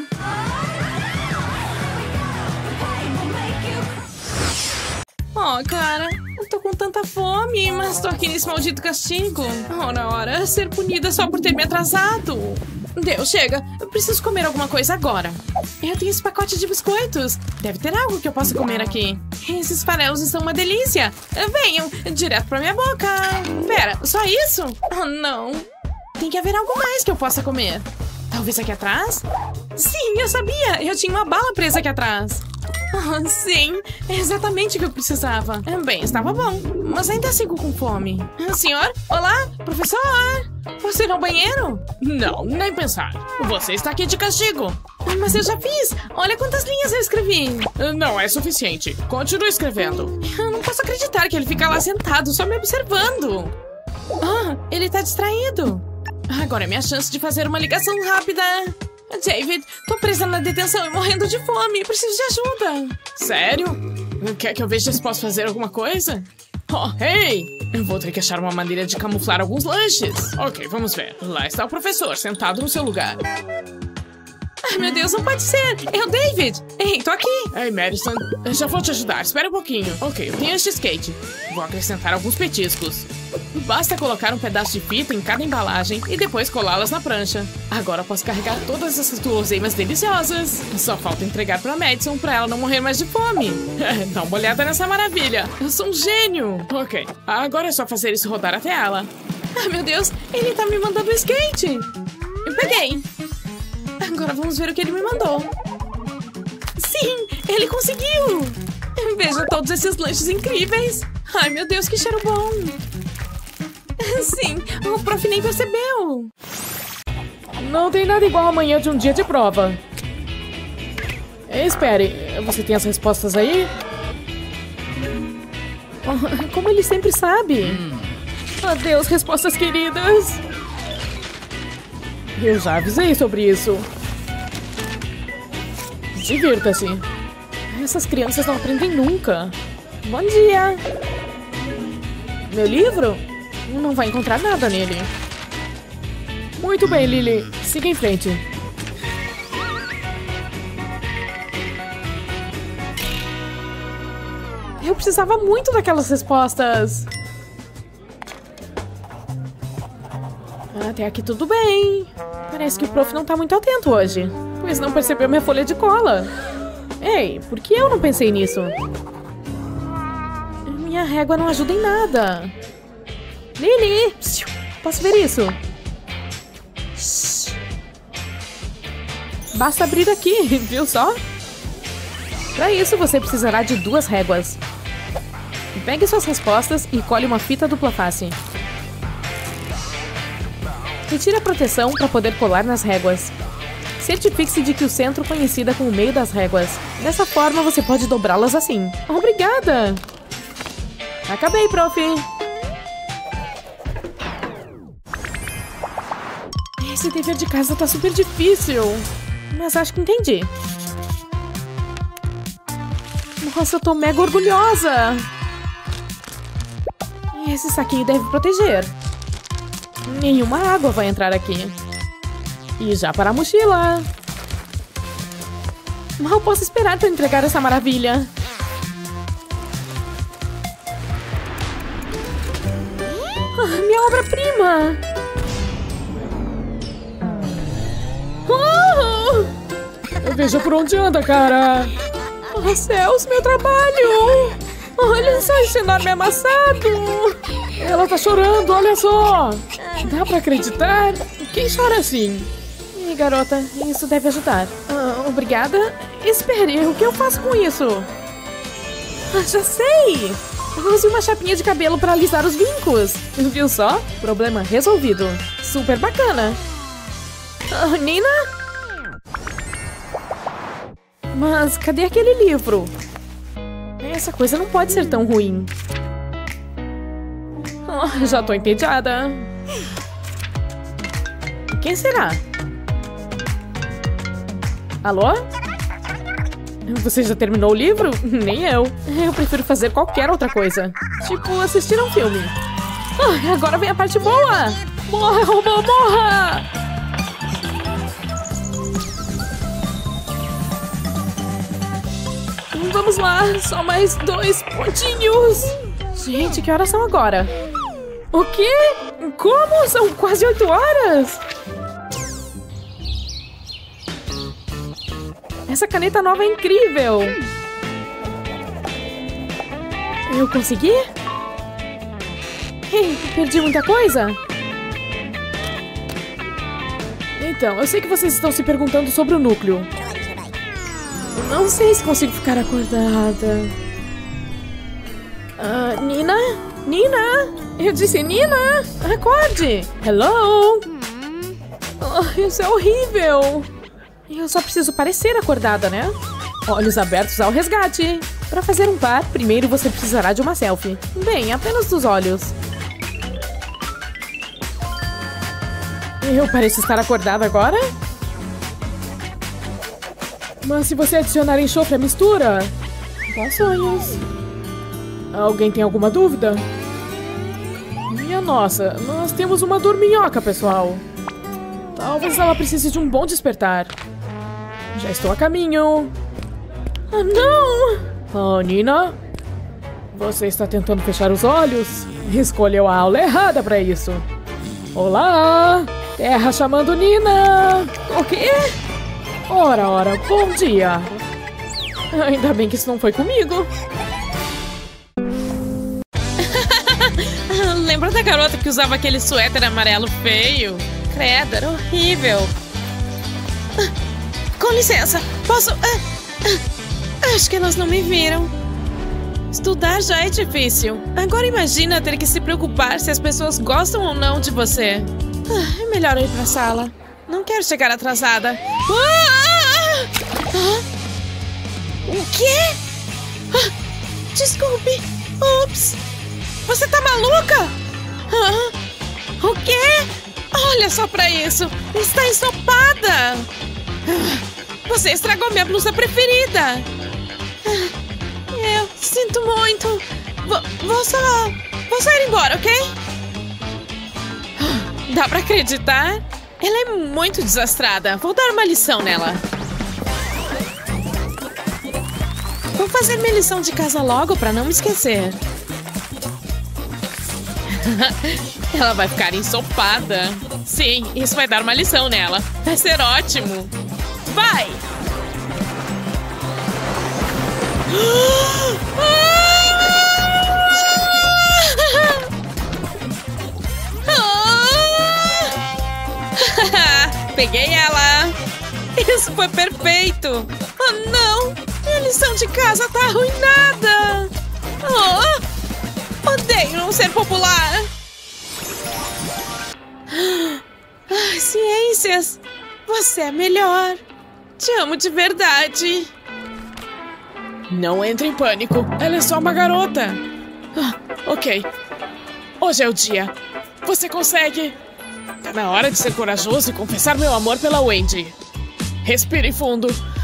Oh, cara, eu tô com tanta fome, mas tô aqui nesse maldito castigo. Ora, ora, ser punida só por ter me atrasado. Deus, chega. Eu preciso comer alguma coisa agora. Eu tenho esse pacote de biscoitos. Deve ter algo que eu possa comer aqui. Esses farelos estão uma delícia. Venham, direto pra minha boca. Pera, só isso? Oh, não. Tem que haver algo mais que eu possa comer. Talvez aqui atrás? Sim, eu sabia. Eu tinha uma bala presa aqui atrás. Oh, sim, é exatamente o que eu precisava. Bem, estava bom, mas ainda sigo com fome. Senhor? Olá? Professor? Posso ir ao banheiro? Não, nem pensar. Você está aqui de castigo. Mas eu já fiz. Olha quantas linhas eu escrevi. Não é suficiente. Continue escrevendo. Eu não posso acreditar que ele fica lá sentado, só me observando. Ah, ele está distraído. Agora é minha chance de fazer uma ligação rápida. David, tô presa na detenção e morrendo de fome. Preciso de ajuda. Sério? Quer que eu veja se posso fazer alguma coisa? Oh, hey! Eu vou ter que achar uma maneira de camuflar alguns lanches. Ok, vamos ver. Lá está o professor, sentado no seu lugar. Ai, meu Deus, não pode ser. É o David. Ei, tô aqui. Ei, Madison, eu já vou te ajudar. Espera um pouquinho. Ok, eu tenho este skate. Vou acrescentar alguns petiscos. Basta colocar um pedaço de fita em cada embalagem e depois colá-las na prancha. Agora eu posso carregar todas essas guloseimas deliciosas. Só falta entregar pra Madison pra ela não morrer mais de fome. Dá uma olhada nessa maravilha. Eu sou um gênio. Ok, agora é só fazer isso rodar até ela. Ai, meu Deus, ele tá me mandando um skate. Eu peguei. Agora vamos ver o que ele me mandou. Sim, ele conseguiu. Veja todos esses lanches incríveis. Ai, meu Deus, que cheiro bom. Sim, o prof nem percebeu. Não tem nada igual amanhã de um dia de prova. Espere, você tem as respostas aí? Oh, como ele sempre sabe. Adeus, respostas queridas. Eu já avisei sobre isso. Divirta-se. Essas crianças não aprendem nunca. Bom dia. Meu livro? Não vai encontrar nada nele. Muito bem, Lily. Siga em frente. Eu precisava muito daquelas respostas. Até aqui tudo bem. Parece que o prof não tá muito atento hoje, pois não percebeu minha folha de cola. Ei, por que eu não pensei nisso? Minha régua não ajuda em nada. Lily! Posso ver isso? Basta abrir aqui, viu só? Para isso, você precisará de duas réguas. Pegue suas respostas e colhe uma fita dupla face. Retire a proteção para poder colar nas réguas. Certifique-se de que o centro coincida com o meio das réguas. Dessa forma, você pode dobrá-las assim. Obrigada! Acabei, prof! Esse dever de casa tá super difícil. Mas acho que entendi. Nossa, eu tô mega orgulhosa! Esse saquinho deve proteger. Nenhuma água vai entrar aqui. E já para a mochila. Mal posso esperar para entregar essa maravilha. Ah, minha obra-prima! Oh! Veja por onde anda, cara! Oh, céus, meu trabalho! Olha só esse enorme amassado! Ela tá chorando, olha só! Dá pra acreditar? Quem chora assim? Ih, garota, isso deve ajudar. Ah, obrigada. Espere, o que eu faço com isso? Ah, já sei! Use uma chapinha de cabelo pra alisar os vincos. Viu só? Problema resolvido. Super bacana. Ah, Nina? Mas cadê aquele livro? Essa coisa não pode ser tão ruim. Oh, já tô entediada. Quem será? Alô? Você já terminou o livro? Nem eu. Eu prefiro fazer qualquer outra coisa. Tipo, assistir a um filme. Ah, agora vem a parte boa! Morra, robô, morra! Vamos lá, só mais dois pontinhos. Gente, que horas são agora? O quê? Como? São quase oito horas? Essa caneta nova é incrível. Eu consegui? Ei, perdi muita coisa? Então, eu sei que vocês estão se perguntando sobre o núcleo. Não sei se consigo ficar acordada. Uh, Nina? Nina? Eu disse Nina! Acorde! Hello? Oh, isso é horrível! Eu só preciso parecer acordada, né? Olhos abertos ao resgate! Para fazer um par, primeiro você precisará de uma selfie. Bem, apenas dos olhos. Eu pareço estar acordada agora? Mas se você adicionar enxofre à mistura... Bons sonhos. Alguém tem alguma dúvida? Minha nossa, nós temos uma dorminhoca, pessoal. Talvez ela precise de um bom despertar. Já estou a caminho. Ah, não! Oh, Nina, você está tentando fechar os olhos? Escolheu a aula errada para isso. Olá! Terra chamando Nina! O quê? Ora, ora, bom dia! Ainda bem que isso não foi comigo. Lembra da garota que usava aquele suéter amarelo feio? Credo, era horrível. Ah, com licença, posso... Ah, ah, acho que elas não me viram. Estudar já é difícil. Agora imagina ter que se preocupar se as pessoas gostam ou não de você. Ah, é melhor eu ir pra sala. Não quero chegar atrasada. Ah! Ah! O quê? Ah, desculpe. Ups. Você tá maluca? Ah, o quê? Olha só pra isso. Está ensopada. Ah, você estragou minha blusa preferida. Ah, eu sinto muito. Vou, vou só... Vou só ir embora, ok? Ah, dá pra acreditar? Ela é muito desastrada. Vou dar uma lição nela. Vou fazer minha lição de casa logo pra não me esquecer. Ela vai ficar ensopada. Sim, isso vai dar uma lição nela. Vai ser ótimo. Vai! Peguei ela. Isso foi perfeito. Oh, não! Minha lição de casa tá arruinada. Oh! Odeio não ser popular. Ah, ciências, você é melhor. Te amo de verdade. Não entre em pânico. Ela é só uma garota. Ah, ok. Hoje é o dia. Você consegue. Tá na hora de ser corajoso e confessar meu amor pela Wendy. Respire fundo.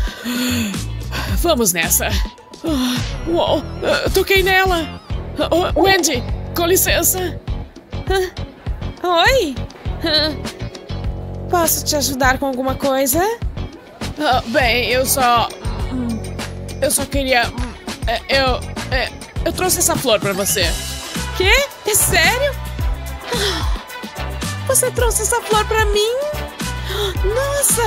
Vamos nessa. Ah, uou, uh, toquei nela. Oh, Wendy, com licença. Ah, oi? Ah, posso te ajudar com alguma coisa? Ah, bem, eu só... Eu só queria... Eu... Eu trouxe essa flor pra você. Quê? É sério? Você trouxe essa flor pra mim? Nossa!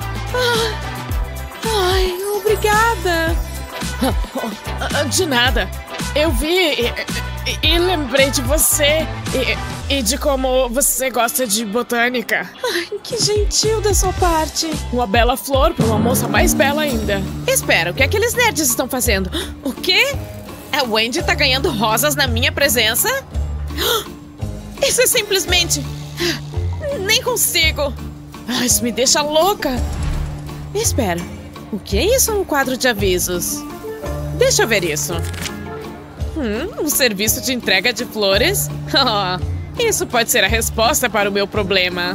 Ai, obrigada. De nada. Eu vi e, e, e lembrei de você e, e de como você gosta de botânica. Ai, que gentil da sua parte. Uma bela flor para uma moça mais bela ainda. Espera, o que aqueles nerds estão fazendo? O quê? A Wendy tá ganhando rosas na minha presença? Isso é simplesmente... Nem consigo. Ah, isso me deixa louca. Espera, o que é isso no quadro de avisos? Deixa eu ver isso. Hum, um serviço de entrega de flores? Oh, isso pode ser a resposta para o meu problema.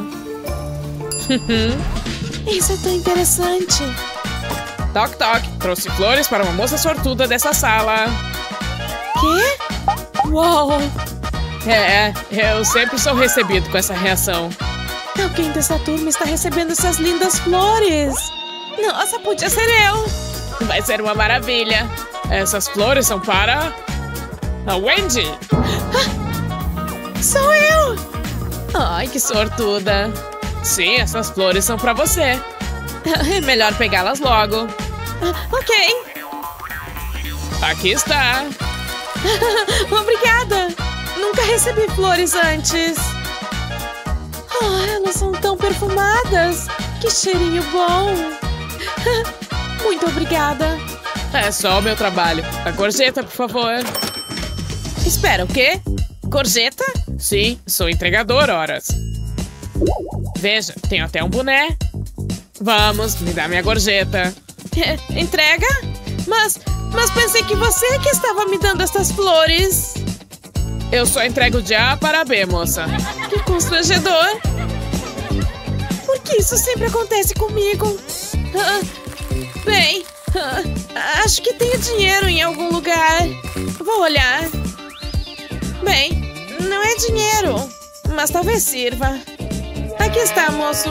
Isso é tão interessante. Toc, toc. Trouxe flores para uma moça sortuda dessa sala. Quê? Uou! É, eu sempre sou recebido com essa reação. Alguém dessa turma está recebendo essas lindas flores. Nossa, podia ser eu. Vai ser uma maravilha. Essas flores são para... a Wendy. Ah, sou eu. Ai, que sortuda. Sim, essas flores são para você. É melhor pegá-las logo. Ah, ok. Aqui está. Obrigada. Nunca recebi flores antes. Ah, elas são tão perfumadas. Que cheirinho bom. Muito obrigada. É só o meu trabalho. A gorjeta, por favor. Espera, o quê? Gorjeta? Sim, sou entregador, horas. Veja, tenho até um boné. Vamos, me dá minha gorjeta. Entrega? Mas, mas pensei que você que estava me dando essas flores. Eu só entrego de A para B, moça. Que constrangedor. Por que isso sempre acontece comigo? Ah, bem, ah, acho que tenho dinheiro em algum lugar. Vou olhar. Bem, não é dinheiro, mas talvez sirva. Aqui está, moço.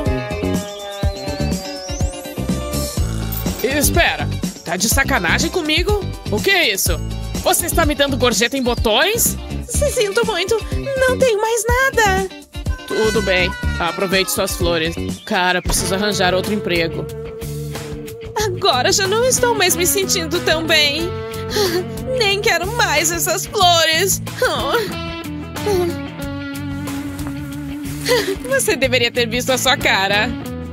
Espera, tá de sacanagem comigo? O que é isso? Você está me dando gorjeta em botões? Sinto muito, não tenho mais nada. Tudo bem, aproveite suas flores. Cara, preciso arranjar outro emprego. Agora já não estou mais me sentindo tão bem. Nem quero mais essas flores. Você deveria ter visto a sua cara.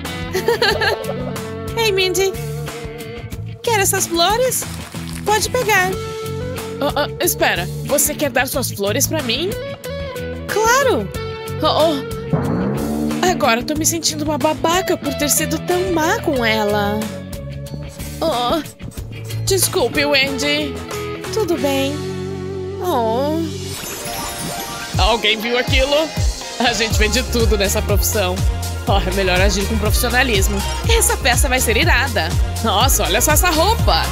Ei, Mindy. Quer essas flores? Pode pegar. Oh, oh, espera, você quer dar suas flores pra mim? Claro! Oh, oh. Agora tô me sentindo uma babaca por ter sido tão má com ela. Oh, desculpe, Wendy. Tudo bem. Oh. Alguém viu aquilo? A gente vende tudo nessa profissão. Oh, é melhor agir com profissionalismo. Essa peça vai ser irada. Nossa, olha só essa roupa.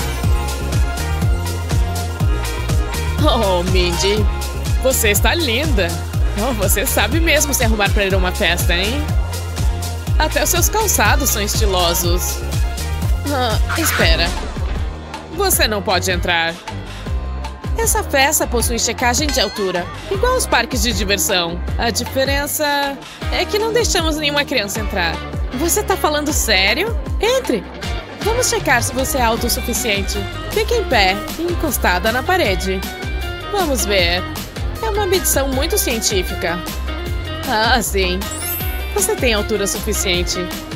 Oh, Mindy, você está linda. Oh, você sabe mesmo se arrumar para ir a uma festa, hein? Até os seus calçados são estilosos. Ah, espera. Você não pode entrar. Essa festa possui checagem de altura, igual os parques de diversão. A diferença é que não deixamos nenhuma criança entrar. Você tá falando sério? Entre! Vamos checar se você é alto o suficiente. Fique em pé, encostada na parede. Vamos ver. É uma medição muito científica. Ah, sim. Você tem altura suficiente.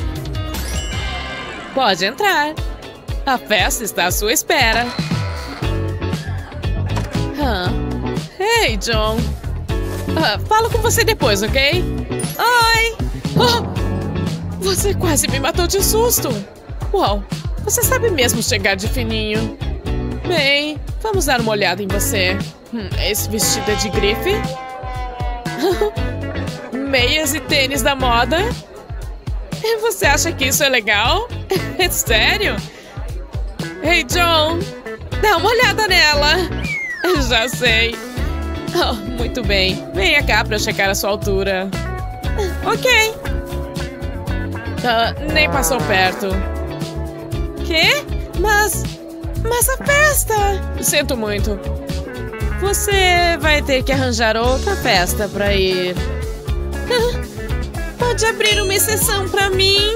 Pode entrar. A festa está à sua espera. Ah. Ei, John. Ah, falo com você depois, ok? Oi! Oh! Você quase me matou de susto. Uau, você sabe mesmo chegar de fininho. Bem, vamos dar uma olhada em você. Hum, esse vestido é de grife? Meias e tênis da moda? Você acha que isso é legal? É sério? Ei, John, dá uma olhada nela. Já sei. Oh, muito bem. Venha cá para eu checar a sua altura. Ok. Uh, nem passou perto. Quê? Mas... Mas a festa... Sinto muito. Você vai ter que arranjar outra festa para ir. Pode abrir uma exceção para mim?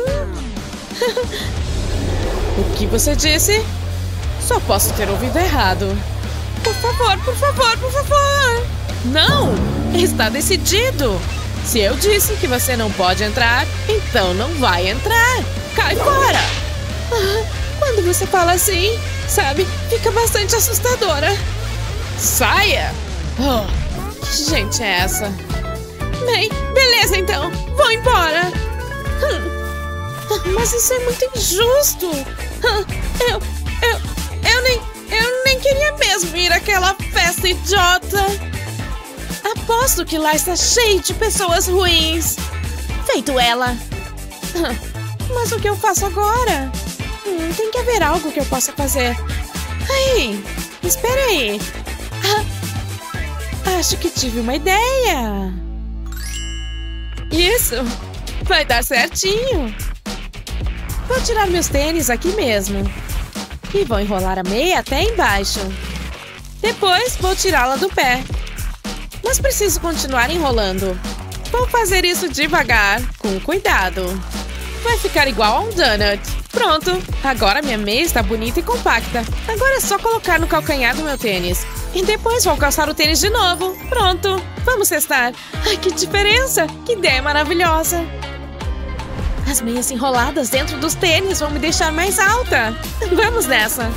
O que você disse? Só posso ter ouvido errado. Por favor, por favor, por favor. Não! Está decidido. Se eu disse que você não pode entrar, então não vai entrar. Cai fora! Ah, quando você fala assim, sabe, fica bastante assustadora. Saia! Oh, que gente é essa? Bem, beleza então. Vou embora. Hum. Mas isso é muito injusto. Eu, eu, eu nem, eu nem queria mesmo ir àquela festa idiota. Aposto que lá está cheio de pessoas ruins. Feito ela. Mas o que eu faço agora? Hum, tem que haver algo que eu possa fazer. Ai, espera aí. Ah, acho que tive uma ideia. Isso, vai dar certinho. Vou tirar meus tênis aqui mesmo. E vou enrolar a meia até embaixo. Depois vou tirá-la do pé. Mas preciso continuar enrolando. Vou fazer isso devagar, com cuidado. Vai ficar igual a um donut. Pronto, agora minha meia está bonita e compacta. Agora é só colocar no calcanhar do meu tênis. E depois vou calçar o tênis de novo. Pronto, vamos testar. Ai, que diferença! Que ideia maravilhosa! As meias enroladas dentro dos tênis vão me deixar mais alta. Vamos nessa.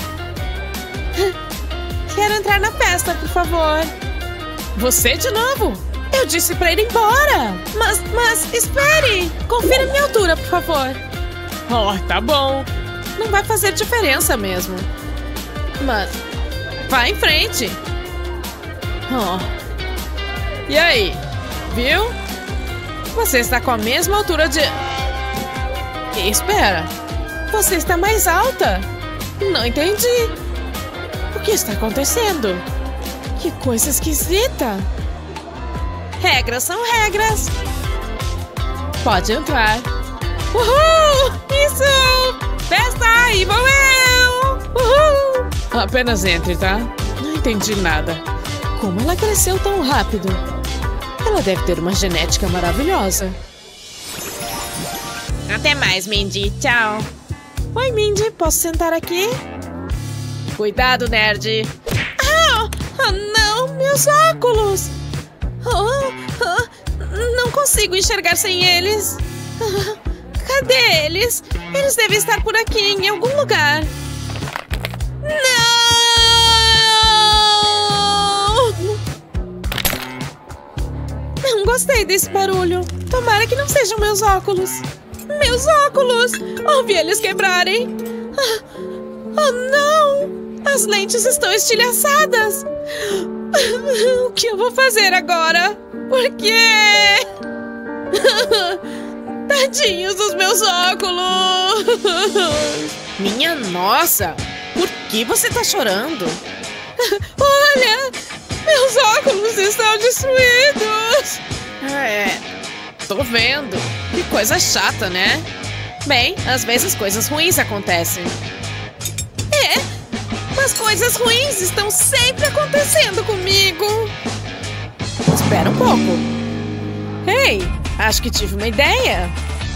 Quero entrar na festa, por favor. Você de novo? Eu disse pra ir embora. Mas, mas, espere. Confira minha altura, por favor. Oh, tá bom. Não vai fazer diferença mesmo. Mas, vá em frente. Oh. E aí? Viu? Você está com a mesma altura de... Espera. Você está mais alta. Não entendi. O que está acontecendo? Que coisa esquisita. Regras são regras. Pode entrar. Uhul! Isso! Festa! E vou eu! Uhul! Apenas entre, tá? Não entendi nada. Como ela cresceu tão rápido? Ela deve ter uma genética maravilhosa. Até mais, Mindy. Tchau. Oi, Mindy. Posso sentar aqui? Cuidado, nerd. Ah! Ah, não! Meus óculos! Oh, oh, não consigo enxergar sem eles. Ah, cadê eles? Eles devem estar por aqui, em algum lugar. Não! Não gostei desse barulho. Tomara que não sejam meus óculos. Meus óculos! Ouvi eles quebrarem. Ah, oh, não! As lentes estão estilhaçadas. O que eu vou fazer agora? Por quê? Tadinhos dos meus óculos! Minha nossa! Por que você tá chorando? Olha! Meus óculos estão destruídos! É, tô vendo. Que coisa chata, né? Bem, às vezes coisas ruins acontecem. É, mas coisas ruins estão sempre acontecendo comigo. Espera um pouco. Ei, acho que tive uma ideia.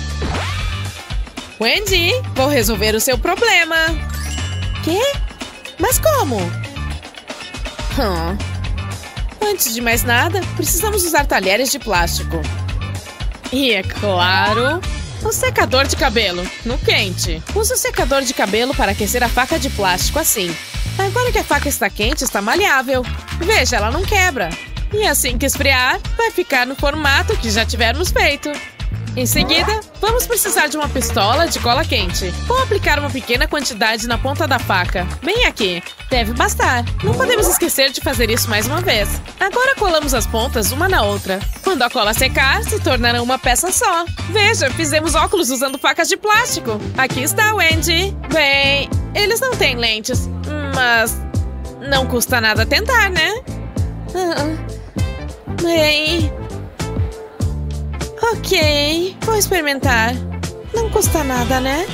Wendy, vou resolver o seu problema. Quê? Mas como? Hum. Antes de mais nada, precisamos usar talheres de plástico. E é claro, o secador de cabelo, no quente. Use o secador de cabelo para aquecer a faca de plástico assim. Agora que a faca está quente, está maleável. Veja, ela não quebra. E assim que esfriar, vai ficar no formato que já tivermos feito. Em seguida, vamos precisar de uma pistola de cola quente. Vou aplicar uma pequena quantidade na ponta da faca, bem aqui. Deve bastar. Não podemos esquecer de fazer isso mais uma vez. Agora colamos as pontas uma na outra. Quando a cola secar, se tornará uma peça só. Veja, fizemos óculos usando facas de plástico. Aqui está, Wendy. Bem, eles não têm lentes, mas não custa nada tentar, né? Bem... Ok, vou experimentar. Não custa nada, né?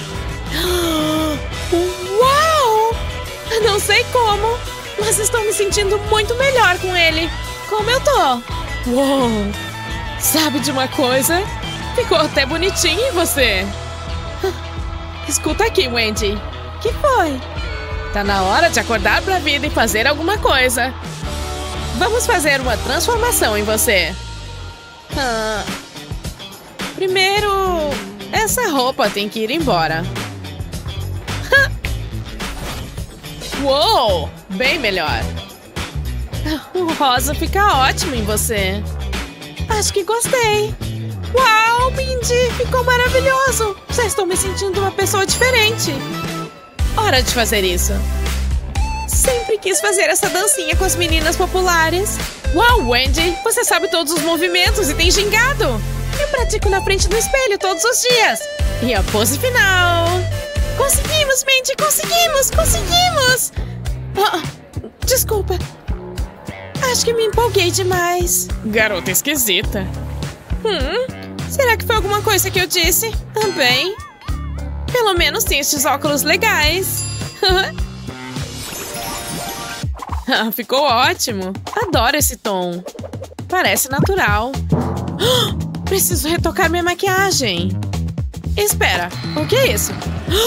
Uau! Não sei como, mas estou me sentindo muito melhor com ele. Como eu tô? Uou! Sabe de uma coisa? Ficou até bonitinho em você. Escuta aqui, Wendy. Que foi? Tá na hora de acordar pra vida e fazer alguma coisa. Vamos fazer uma transformação em você. Ah... Primeiro, essa roupa tem que ir embora. Uou! Bem melhor. O rosa fica ótimo em você. Acho que gostei. Uau, Mindy! Ficou maravilhoso! Já estou me sentindo uma pessoa diferente. Hora de fazer isso. Sempre quis fazer essa dancinha com as meninas populares. Uau, Wendy! Você sabe todos os movimentos e tem gingado! Eu pratico na frente do espelho todos os dias. E a pose final. Conseguimos, Mindy, conseguimos, conseguimos. Oh, desculpa. Acho que me empolguei demais. Garota esquisita. Hum, será que foi alguma coisa que eu disse? Também. Pelo menos tem estes óculos legais. Ah, ficou ótimo. Adoro esse tom. Parece natural. Preciso retocar minha maquiagem. Espera, o que é isso?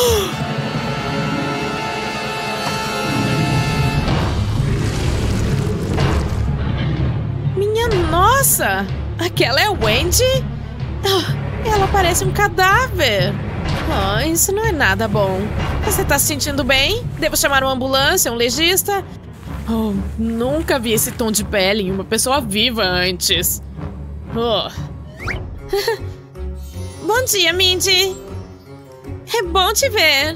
Minha nossa! Aquela é a Wendy? Oh, ela parece um cadáver. Oh, isso não é nada bom. Você tá se sentindo bem? Devo chamar uma ambulância, um legista? Oh, nunca vi esse tom de pele em uma pessoa viva antes. Oh. Bom dia, Mindy. É bom te ver.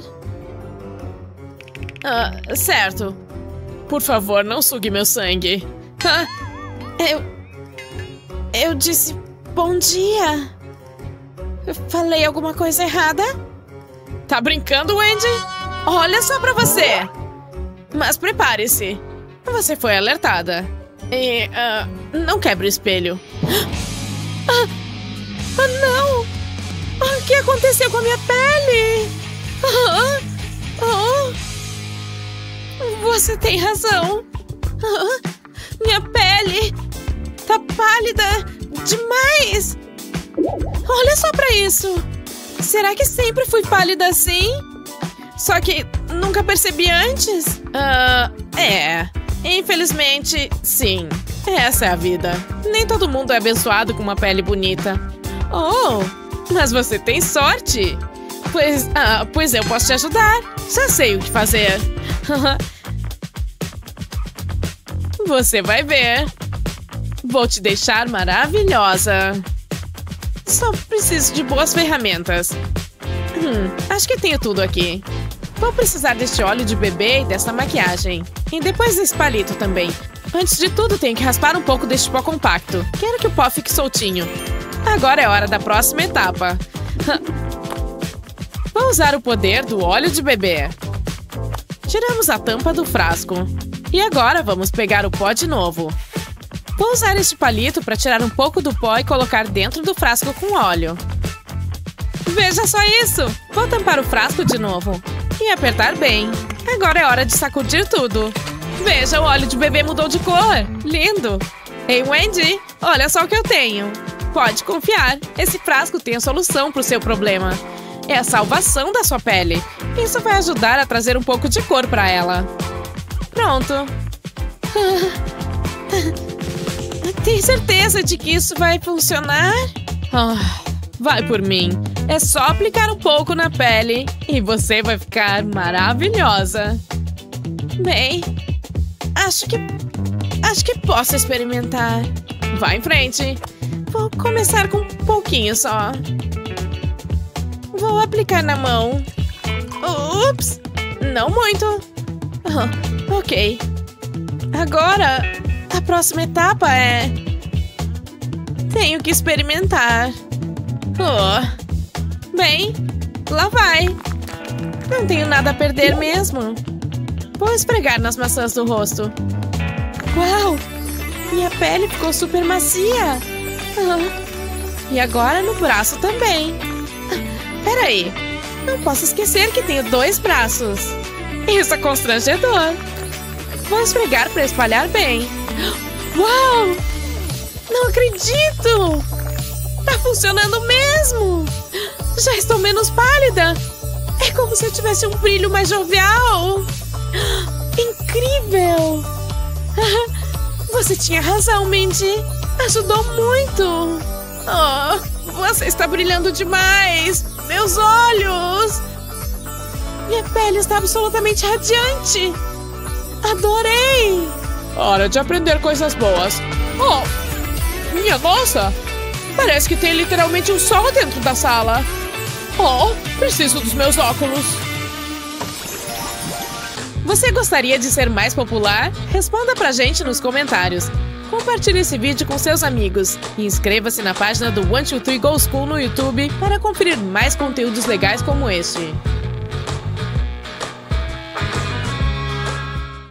Ah, certo. Por favor, não sugue meu sangue. Ah, eu... Eu disse bom dia. Eu falei alguma coisa errada? Tá brincando, Wendy? Olha só pra você. Mas prepare-se. Você foi alertada. E uh, Não quebre o espelho. Ah, ah não! Ah, o que aconteceu com a minha pele? Ah, ah, você tem razão. Ah, minha pele tá pálida demais. Olha só pra isso. Será que sempre fui pálida assim? Só que nunca percebi antes? Ah, é. Infelizmente, sim. Essa é a vida. Nem todo mundo é abençoado com uma pele bonita. Oh, mas você tem sorte. Pois, ah, pois eu posso te ajudar. Já sei o que fazer. Você vai ver. Vou te deixar maravilhosa. Só preciso de boas ferramentas. Hum, acho que tenho tudo aqui. Vou precisar deste óleo de bebê e dessa maquiagem. E depois desse palito também. Antes de tudo, tenho que raspar um pouco deste pó compacto. Quero que o pó fique soltinho. Agora é hora da próxima etapa. Vou usar o poder do óleo de bebê. Tiramos a tampa do frasco. E agora vamos pegar o pó de novo. Vou usar este palito para tirar um pouco do pó e colocar dentro do frasco com óleo. Veja só isso! Vou tampar o frasco de novo. E apertar bem. Agora é hora de sacudir tudo. Veja, o óleo de bebê mudou de cor. Lindo! Ei, Wendy, olha só o que eu tenho. Pode confiar. Esse frasco tem a solução para o seu problema. É a salvação da sua pele. Isso vai ajudar a trazer um pouco de cor para ela. Pronto. Tem certeza de que isso vai funcionar? Oh, vai por mim. É só aplicar um pouco na pele e você vai ficar maravilhosa. Bem, acho que... Acho que posso experimentar. Vai em frente. Vou começar com um pouquinho só. Vou aplicar na mão. Ups! Não muito. Oh, ok. Agora, a próxima etapa é... Tenho que experimentar. Oh. Bem, lá vai. Não tenho nada a perder mesmo. Vou esfregar nas maçãs do rosto. Uau! Minha pele ficou super macia. Ah. E agora no braço também. Ah, peraí. Não posso esquecer que tenho dois braços. Isso é constrangedor. Vou esfregar para espalhar bem. Uau! Não acredito! Tá funcionando mesmo! Já estou menos pálida. É como se eu tivesse um brilho mais jovial. Incrível! Você tinha razão, Mindy. Ajudou muito. Oh, você está brilhando demais. Meus olhos. Minha pele está absolutamente radiante. Adorei. Hora de aprender coisas boas. Oh, minha nossa. Parece que tem literalmente um sol dentro da sala. Oh, preciso dos meus óculos. Você gostaria de ser mais popular? Responda pra gente nos comentários. Compartilhe esse vídeo com seus amigos. E inscreva-se na página do one two three Go School no YouTube para conferir mais conteúdos legais como este.